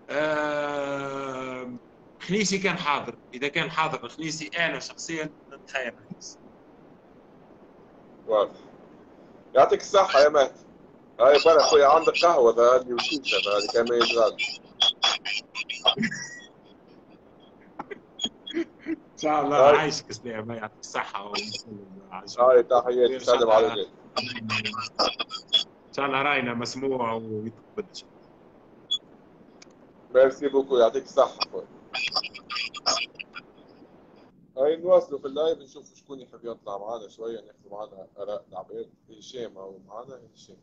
خليسي كان حاضر، اذا كان حاضر خليسي انا شخصيا نتخيل خليسي. واضح. يعطيك الصحه يا مهدي. هاي برا خويا عندك قهوه ذا اللي وشيشه هذه كمان يتغاد. ان شاء الله عايشك سلام، يعطيك الصحه هاي تحياتي، سلام عليك. ان شاء الله راينا مسموع ويتقبل ان شاء الله. ميرسي بوكو، يعطيك الصحه خويا. هاي نواصلوا في اللايف نشوف شكون يحب يطلع معنا شويه ناخذ معنا اراء العباد. هشام او معنا هشام.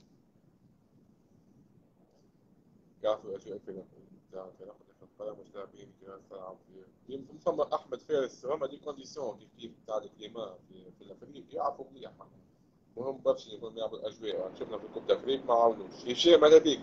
يعرفوا اجواء فينا ناخذ القلم مش لاعبين كذا تلعب في فما احمد فارس هما دي كونديسيون كيف تاع الكليما في الافريق يعرفوا مليح. مهم برشا يكون يلعبوا الاجواء. شفنا في كوب الافريق ما عاونوش. هشام هذا بيك.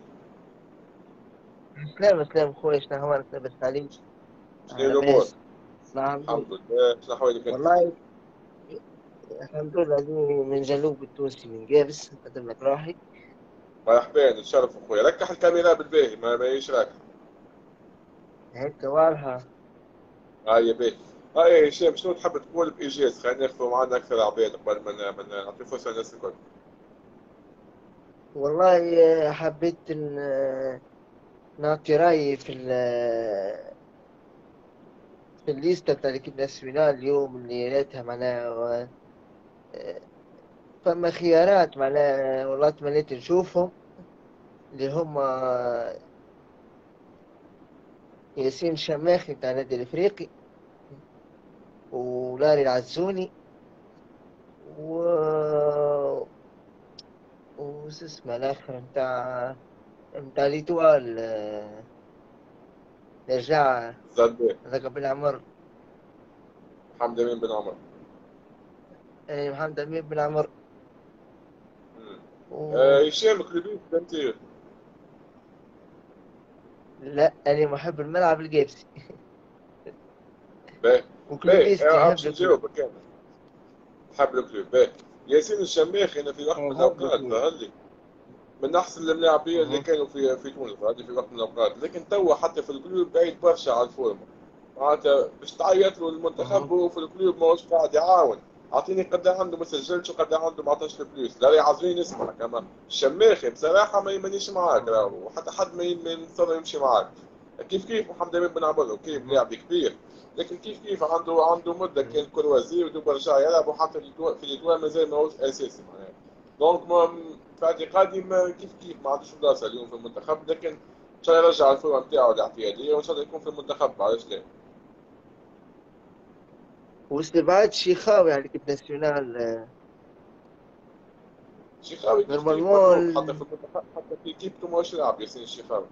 سلام خويا، شنو احوالك؟ لاباس عليك؟ شنو الامور؟ نعم الحمد لله. شنو احوالك؟ والله الحمد لله أنا من جنوب التونسي من جابس نقدم لك روحي. مرحبا نتشرف اخويا، ركح الكاميرا بالباهي ما يجيش راكح. هيك واضحة. هاي باهي. هاي هشام شنو تحب تقول بايجاز؟ خلينا ناخذوا معنا اكثر عباد قبل ما نعطي فرصه للناس الكل. والله حبيت نعطي رأيي في الليستة بتاع الإكيب ناسيونال اليوم اللي لقيتها معناها فما خيارات معناها والله تمنيت نشوفهم اللي هم ياسين شماخي بتاع النادي الإفريقي ولاري العزوني و وش اسمه الآخر بتاع ليتوال رجع زاد باهي. هذاك بن عمر. محمد امين بن عمر. محمد أمين بن عمر هشام كليبيك انت. لا أنا محب الملعب الجيبسي. باهي. وكلوبيستي باهي يحب باش الكلوب. نجاوبك انا. تحب الكلوب باهي. ياسين الشماخي انا في وقت من نحب الاوقات الكلوب. ظهر لي من احسن اللاعبين اللي مهم. كانوا في تونس هذه في وقت من الاوقات، لكن توا حتى في الكلوب بعيد برشا على الفورمه. معناتها باش تعيط له المنتخب مهم. وفي الكلوب ماهوش قاعد يعاون. اعطيني قد عنده ما سجلش وقد عنده ما عطاش فلوس، لا يعذرين نسمع كما الشماخي بصراحه ما يمنيش معاك راهو، وحتى حد ما ينصر يمشي معاك. كيف محمد امين بن عمر كيف مهم. لاعب كبير، لكن كيف عنده مده كان كروازي ودوب رجع يلعب، وحتى في الادوار مازال ماهوش اساسي معناها. دونك في اعتقادي ما كيف ما عندوش بلاصه اليوم في المنتخب، لكن ان شاء الله يرجع الفورمه نتاعو الاعتياديه وان شاء الله يكون في المنتخب علاش لا. واستبعاد شيخاوي على الإكيب ناسيونال الشيخاوي كيف مطلوب حتى نورمالمون. في المنتخب، حتى في كيبتو ماهوش يلعب ياسين الشيخاوي.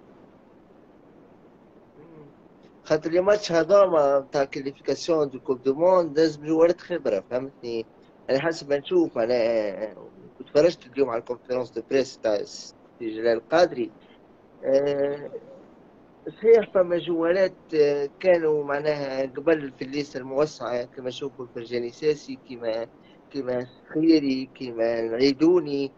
خاطر لي ماتش هذاما بتاع كاليفيكاسيون دو كوب دو موند لازم جوارات خبرة فهمتني. أنا حسب ما نشوف أنا وتفرجت اليوم على الكونفرنس دو بريس تاع جلال القادري. صحيح فما جوالات كانوا معناها قبل في الليسته الموسعة كما نشوفوا فرجاني ساسي كما خيري كما العيدوني.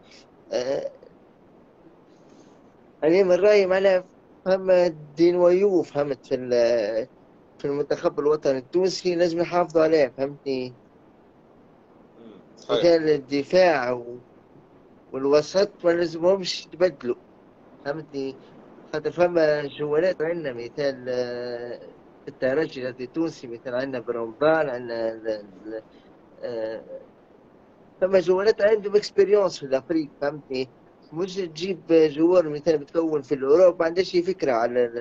أنا من رأيي معناها فما دينويو فهمت في المنتخب الوطني التونسي لازم نحافظوا عليه فهمتني. صحيح. مثال الدفاع والوسط ما لازمهمش يتبدلوا فهمتني. خاطر فما جوالات عندنا مثال في الترجي التونسي مثال عندنا برمضان عندنا فما جوالات عندهم اكسبيريونس في الافريق فهمتني. مش تجيب جوار مثلا بتكون في الاوروب ما عندهاش فكره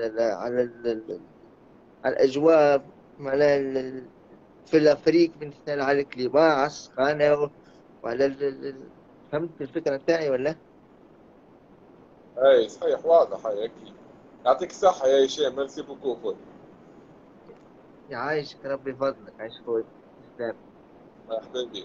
على الاجواء على في الافريق مثال على الكليما على السخانه وعلى فهمت الفكره بتاعي ولا؟ اي صحيح واضح، هاي اكيد. يعطيك الصحة يا هشام، ميرسي بوكو خويا. يعيشك ربي فضلك عايش خويا. تسلم. مرحبا بك.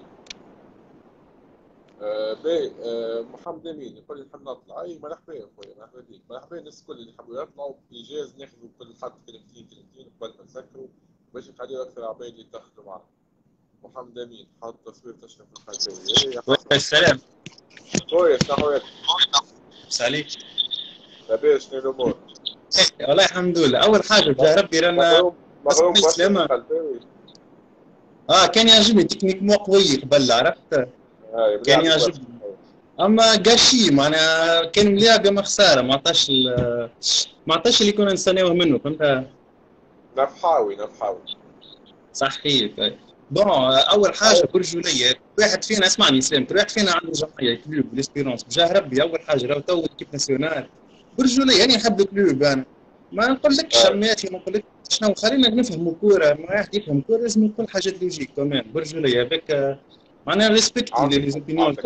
باهي. محمد امين يقول لي نحب نطلع، اي مرحبا يا خويا مرحبا بك، مرحبا الناس الكل اللي يحبوا يطلعوا بايجاز، ناخذوا كل حد كلمتين قبل ما نسكروا باش نخليو اكثر عباد يدخلوا معنا. محمد امين حاط تصوير تشرف الخلفيه، اي يا حسن. السلام. خويا شنو احوالك؟ عليك. لاباس شنو الامور؟ والله الحمد لله. اول حاجه بجاه ربي رانا مغروم برشا سلامة. الخلفيه. كان يعجبني تكنيك مو قوي قبل عرفت. كان يعجبني اما قاشي معناها كان ملاعب ما خساره ما عطاش اللي كنا نستناوه منه فهمت. نفحاوي صحيح. بون اول حاجه برجوليه واحد فينا اسمعني سلام، كل واحد فينا عنده جمعيه كلوب ليسبيرونس بجاه ربي. اول حاجه راهو تو كيف ناسيونال برجوليه، انا نحب الكلوب انا ما نقولكش شماتي ما نقولكش شنو، خلينا نفهموا كوره. ما واحد يفهم كوره لازم يقول حاجات لوجيك كمان برجوليه هذاك معناها ريسبكتي لي زوبينيون الكل.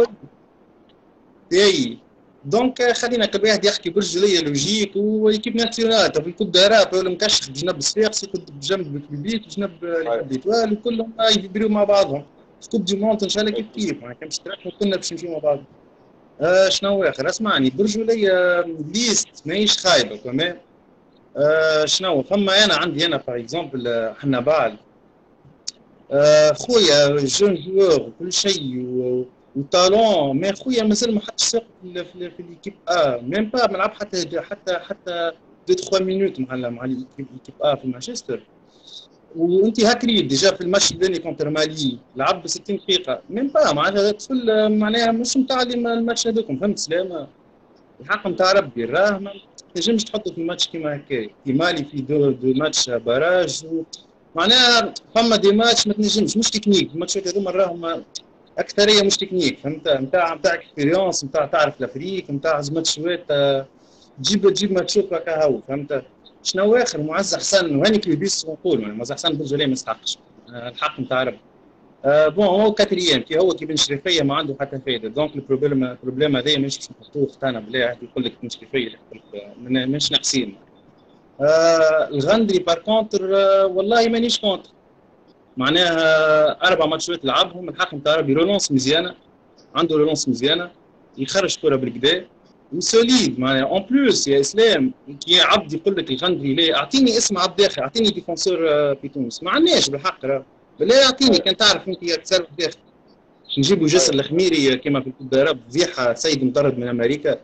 اي دونك خلينا كل واحد يحكي برجوليه لوجيك. ويكيب ناسيونال في الكوب داراب ولا مكشخ بجنب الصفاقسي يكون بجنب كلوبيت بجنب ليتوال وكلهم يديروا مع بعضهم. في كوب دي مونت ان شاء الله كيف ما كانش تراحوا كنا باش نمشيو مع بعض. شنو اخر اسمعني برجوليه ليست ماهيش خايبه كمان. شنو فما انا عندي انا باغ اكزومبل حنابال خويا جون جوور وكل شيء وتالون، مي خويا مازال ما حطش ساق في ليكيب ا، ميم با ما لعب حتى 2 3 مينوت مع ليكيب ا في مانشستر. وانت هاكري ديجا في الماتش الثاني كونتر مالي لعب ب 60 دقيقه، ميم با معناتها طفل معناها مش متعلم الماتش هذوكم، فهمت سلامه؟ الحق نتاع ربي راه ما تنجمش تحطه في الماتش كيما هكا، كي مالي في دو ماتش باراج معناها فما دي ماتش ما تنجمش، مش تكنيك الماتشات هذوما راهم اكثريه مش تكنيك، فهمت؟ نتاع اكسبيريونس، نتاع تعرف الافريق، نتاع زمات شويه تجيب ماتشوك هكا هو، فهمت؟ شنو اخر معز حسن وهاني كليبيس نقول يعني معز حسن برجع ما يستحقش الحق نتاع ربي. بون هو كاتريام كي هو كي بن شريفيه ما عنده حتى فايده، دونك البروبليم هذايا مش باش نحطوه اختنا بلا يقول لك بن شريفيه مش ناقصين. الغندري بار كونتر والله مانيش كونتر، معناها 4 ماتشات لعبهم الحق نتاع ربي، رولونس مزيانه، عنده رولونس مزيانه، يخرج كره بالكدا وسوليد معناها اون بلوس يا اسلام. كي عبد يقول لك الغندري لا اعطيني اسم عبد داخل، اعطيني ديفونسور في تونس، ما عندناش بالحق بالله اعطيني، كان تعرف انت تصرف داخل نجيبوا جسر الخميري كما في الدرب فضيحه، سيد مطرد من امريكا،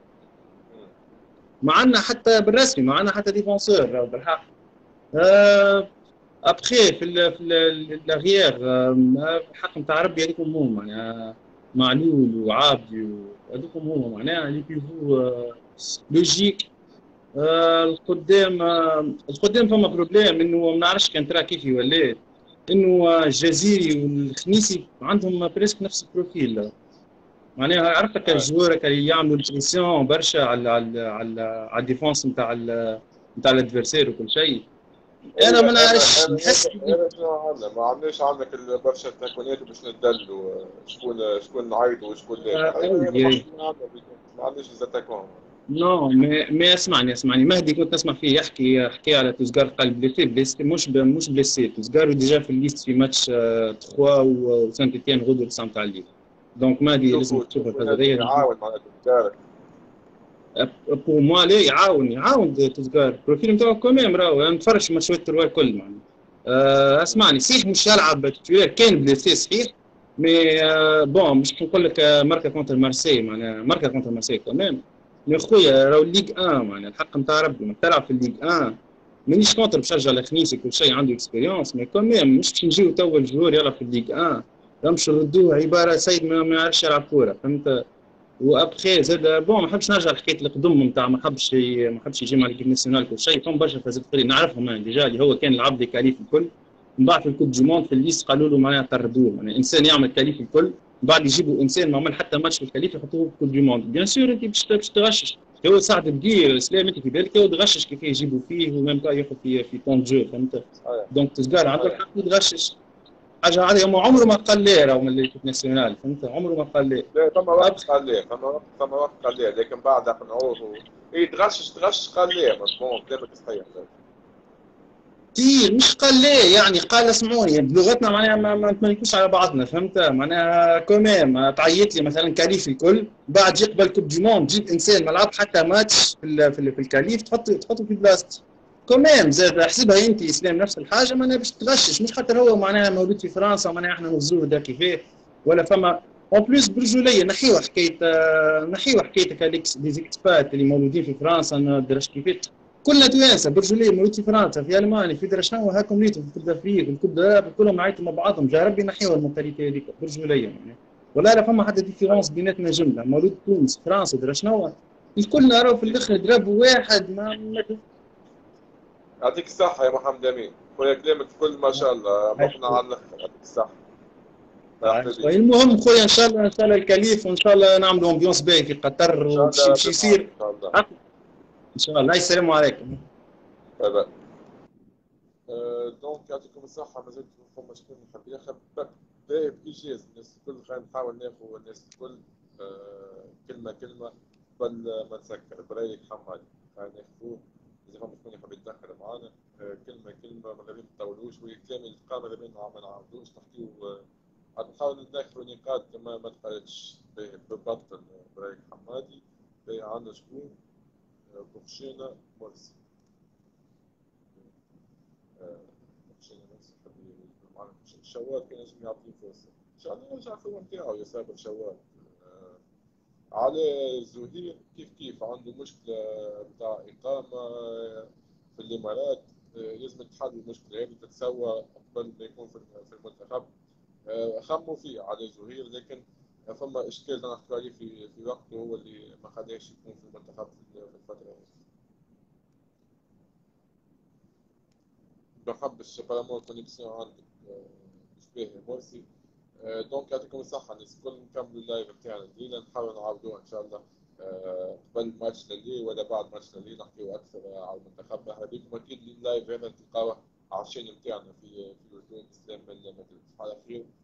ما عندنا حتى بالرسمي ما عندنا حتى ديفونسور بالحق. ابخي الاغيار الحق نتاع ربي هذيكم هما معناها معلول وعابدي وهذوكم هما معناها اللي بيفو لوجيك. القدام فما بروبليم انه ما نعرفش كان ترى كيف ولا انه الجزيري والخنيسي عندهم بريسك نفس البروفيل، معناها عرفتك الجوار اللي يعملوا بريسيون برشا على الديفونس نتاع الادفيرسير وكل شيء. انا ما نعرفش نحس ما عندناش برشا تكوينات باش ندلوا شكون نعيطوا وشكون لا، ما عندناش تكوين. نو ما اسمعني مهدي كنت نسمع فيه يحكي على توزغار قال بليسي مش بليسي توزغار ديجا في الليست في ماتش 3 وسانت اتيان غدوه تاع نتاع الليل، دونك مهدي لازم تشوف هذا يعاون معناتها توزغار. بو موا لا يعاون توزغار، البروفيل نتاعو كوميم راهو نتفرج في ماتشات التروا الكل معناها. اسمعني صحيح مش يلعب تيتولير، كان بليسي صحيح، مي بون مش نقول لك ماركا كونتر مارسي، معناها ماركا كونتر مارسي كوميم. يا خويا راهو الليغ 1 معناها الحق نتاع ربي ما تلعب في الليغ 1، مانيش كونتر بشجع الخنيسي كل شيء عنده اكسبيريونس، مي كوميم مش باش نجيو تو الجهور يلعب في الليغ 1 نمش نردوه عباره سيد ما يعرفش يلعب كوره، فهمت؟ وابخي زاد بون ما حبش نرجع لحكايه القدم نتاع ما حبش يجي مع ليكيب ناسيونال كل شيء، فهم برشا فازات فريق نعرفهم انا ديجا اللي هو كان لعب لي كاليف الكل، من بعد في الكوب دي موند في الليست قالوا له معناها طردوه، معناها انسان يعمل كاليف الكل بعد يجيبوا انسان ما عمل حتى ماتش في الكاليف يحطوه في الكوب دي موند، بيان سور انت باش تغشش، هو سعد بدير اسلام انت في بالك هو تغشش كيف يجيبوا فيه وميم با ياخذ في طون جو، فهمت؟ دونك تسقال عنده الحق يتغشش حاجه عاديه، عمره ما قال لي راهو من ليكيب ناسيونال، فهمت؟ عمره ما قال لي. لا ثم وقت قال ليه، ثم وقت قال ليه، لكن بعد قنعوه تغشش قال ليه مضمون كلامك صحيح. كثير مش قال ليه يعني قال اسمعوني بلغتنا معناها ما نتملكوش على بعضنا، فهمت؟ معناها كوميم تعيط لي مثلا كاليف الكل بعد يقبل كوب دي موند تجيب انسان ما لعب حتى ماتش في الكاليف تحطه في بلاصتي كوميم، زاد احسبها انت اسلام نفس الحاجه، معناها باش تغشش مش خاطر هو معناها مولود في فرنسا ومعناها احنا نزور دا كيفاه ولا فما اون بليس برجوليه. نحيوا حكايه ديزيكسبات اللي مولودين في فرنسا ندرش كيفاه، كلنا توانسه برجوليه مولود في فرنسا في المانيا في درا شنو هاكم ريتوا في الكوب دافريك الكوب داراب كلهم عيطوا مع بعضهم، جا ربي نحيوا المنتاليتي هذيك برجوليه يعني. ولا لا فما حتى ديفيرونس بيناتنا جمله، مولود تونس فرنسا درا شنو الكلنا راهو في الاخر ضرب واحد ما يعطيك الصحة يا محمد أمين، خويا كلامك كل ما شاء الله مقنع على الآخر، يعطيك الصحة. المهم خويا ان شاء الله الكليف وان شاء الله نعملوا امبيونس باهي في قطر وباش يصير ان شاء الله. السلام عليكم. باي باي. دونك يعطيكم الصحة، ما زلت فما شكون يحب ياخذ باهي بإيجاز، الناس الكل خلينا نحاول ناخذ الناس الكل كلمة قبل ما نسكر بريك حمادي خلينا ناخذوه. إذا فما شكون يحب يتدخل معانا كلمة من غير ما نطولوش، وكلام القامة ما نعاودوش نحكيو، نحاول ندخلوا نقاط ما تقالتش ببطل بريك حمادي. عندنا شكون بوخشينا مرسي، بوخشينا مرسي حبي معنا شوال كان ينجم يعطيه فرصة، إن شاء الله يرجع الفورمة نتاعو يا صابر شوال. على زهير كيف عنده مشكلة بتاع إقامة في الإمارات، لازم تحل المشكلة هذه تتسوى قبل ما يكون في المنتخب. خموا فيه على زهير، لكن فما إشكال أنا نحكي عليه في وقته هو اللي ما خلاش يكون في المنتخب في الفترة هذه. بحبش برامون كونيكسيون عندك مش باهي مرسي. دونك يعطيكم الصحة الناس الكل، نكملوا اللايف بتاعنا الليلة، نحاول نعاودوه إن شاء الله قبل ماتش للي ولا بعد ماتش للي، نحكيو أكثر على المنتخب. هذيكم أكيد اللايف هذا تلقاوه على الشين بتاعنا في يوتيوب. إسلام من مدريد على خير.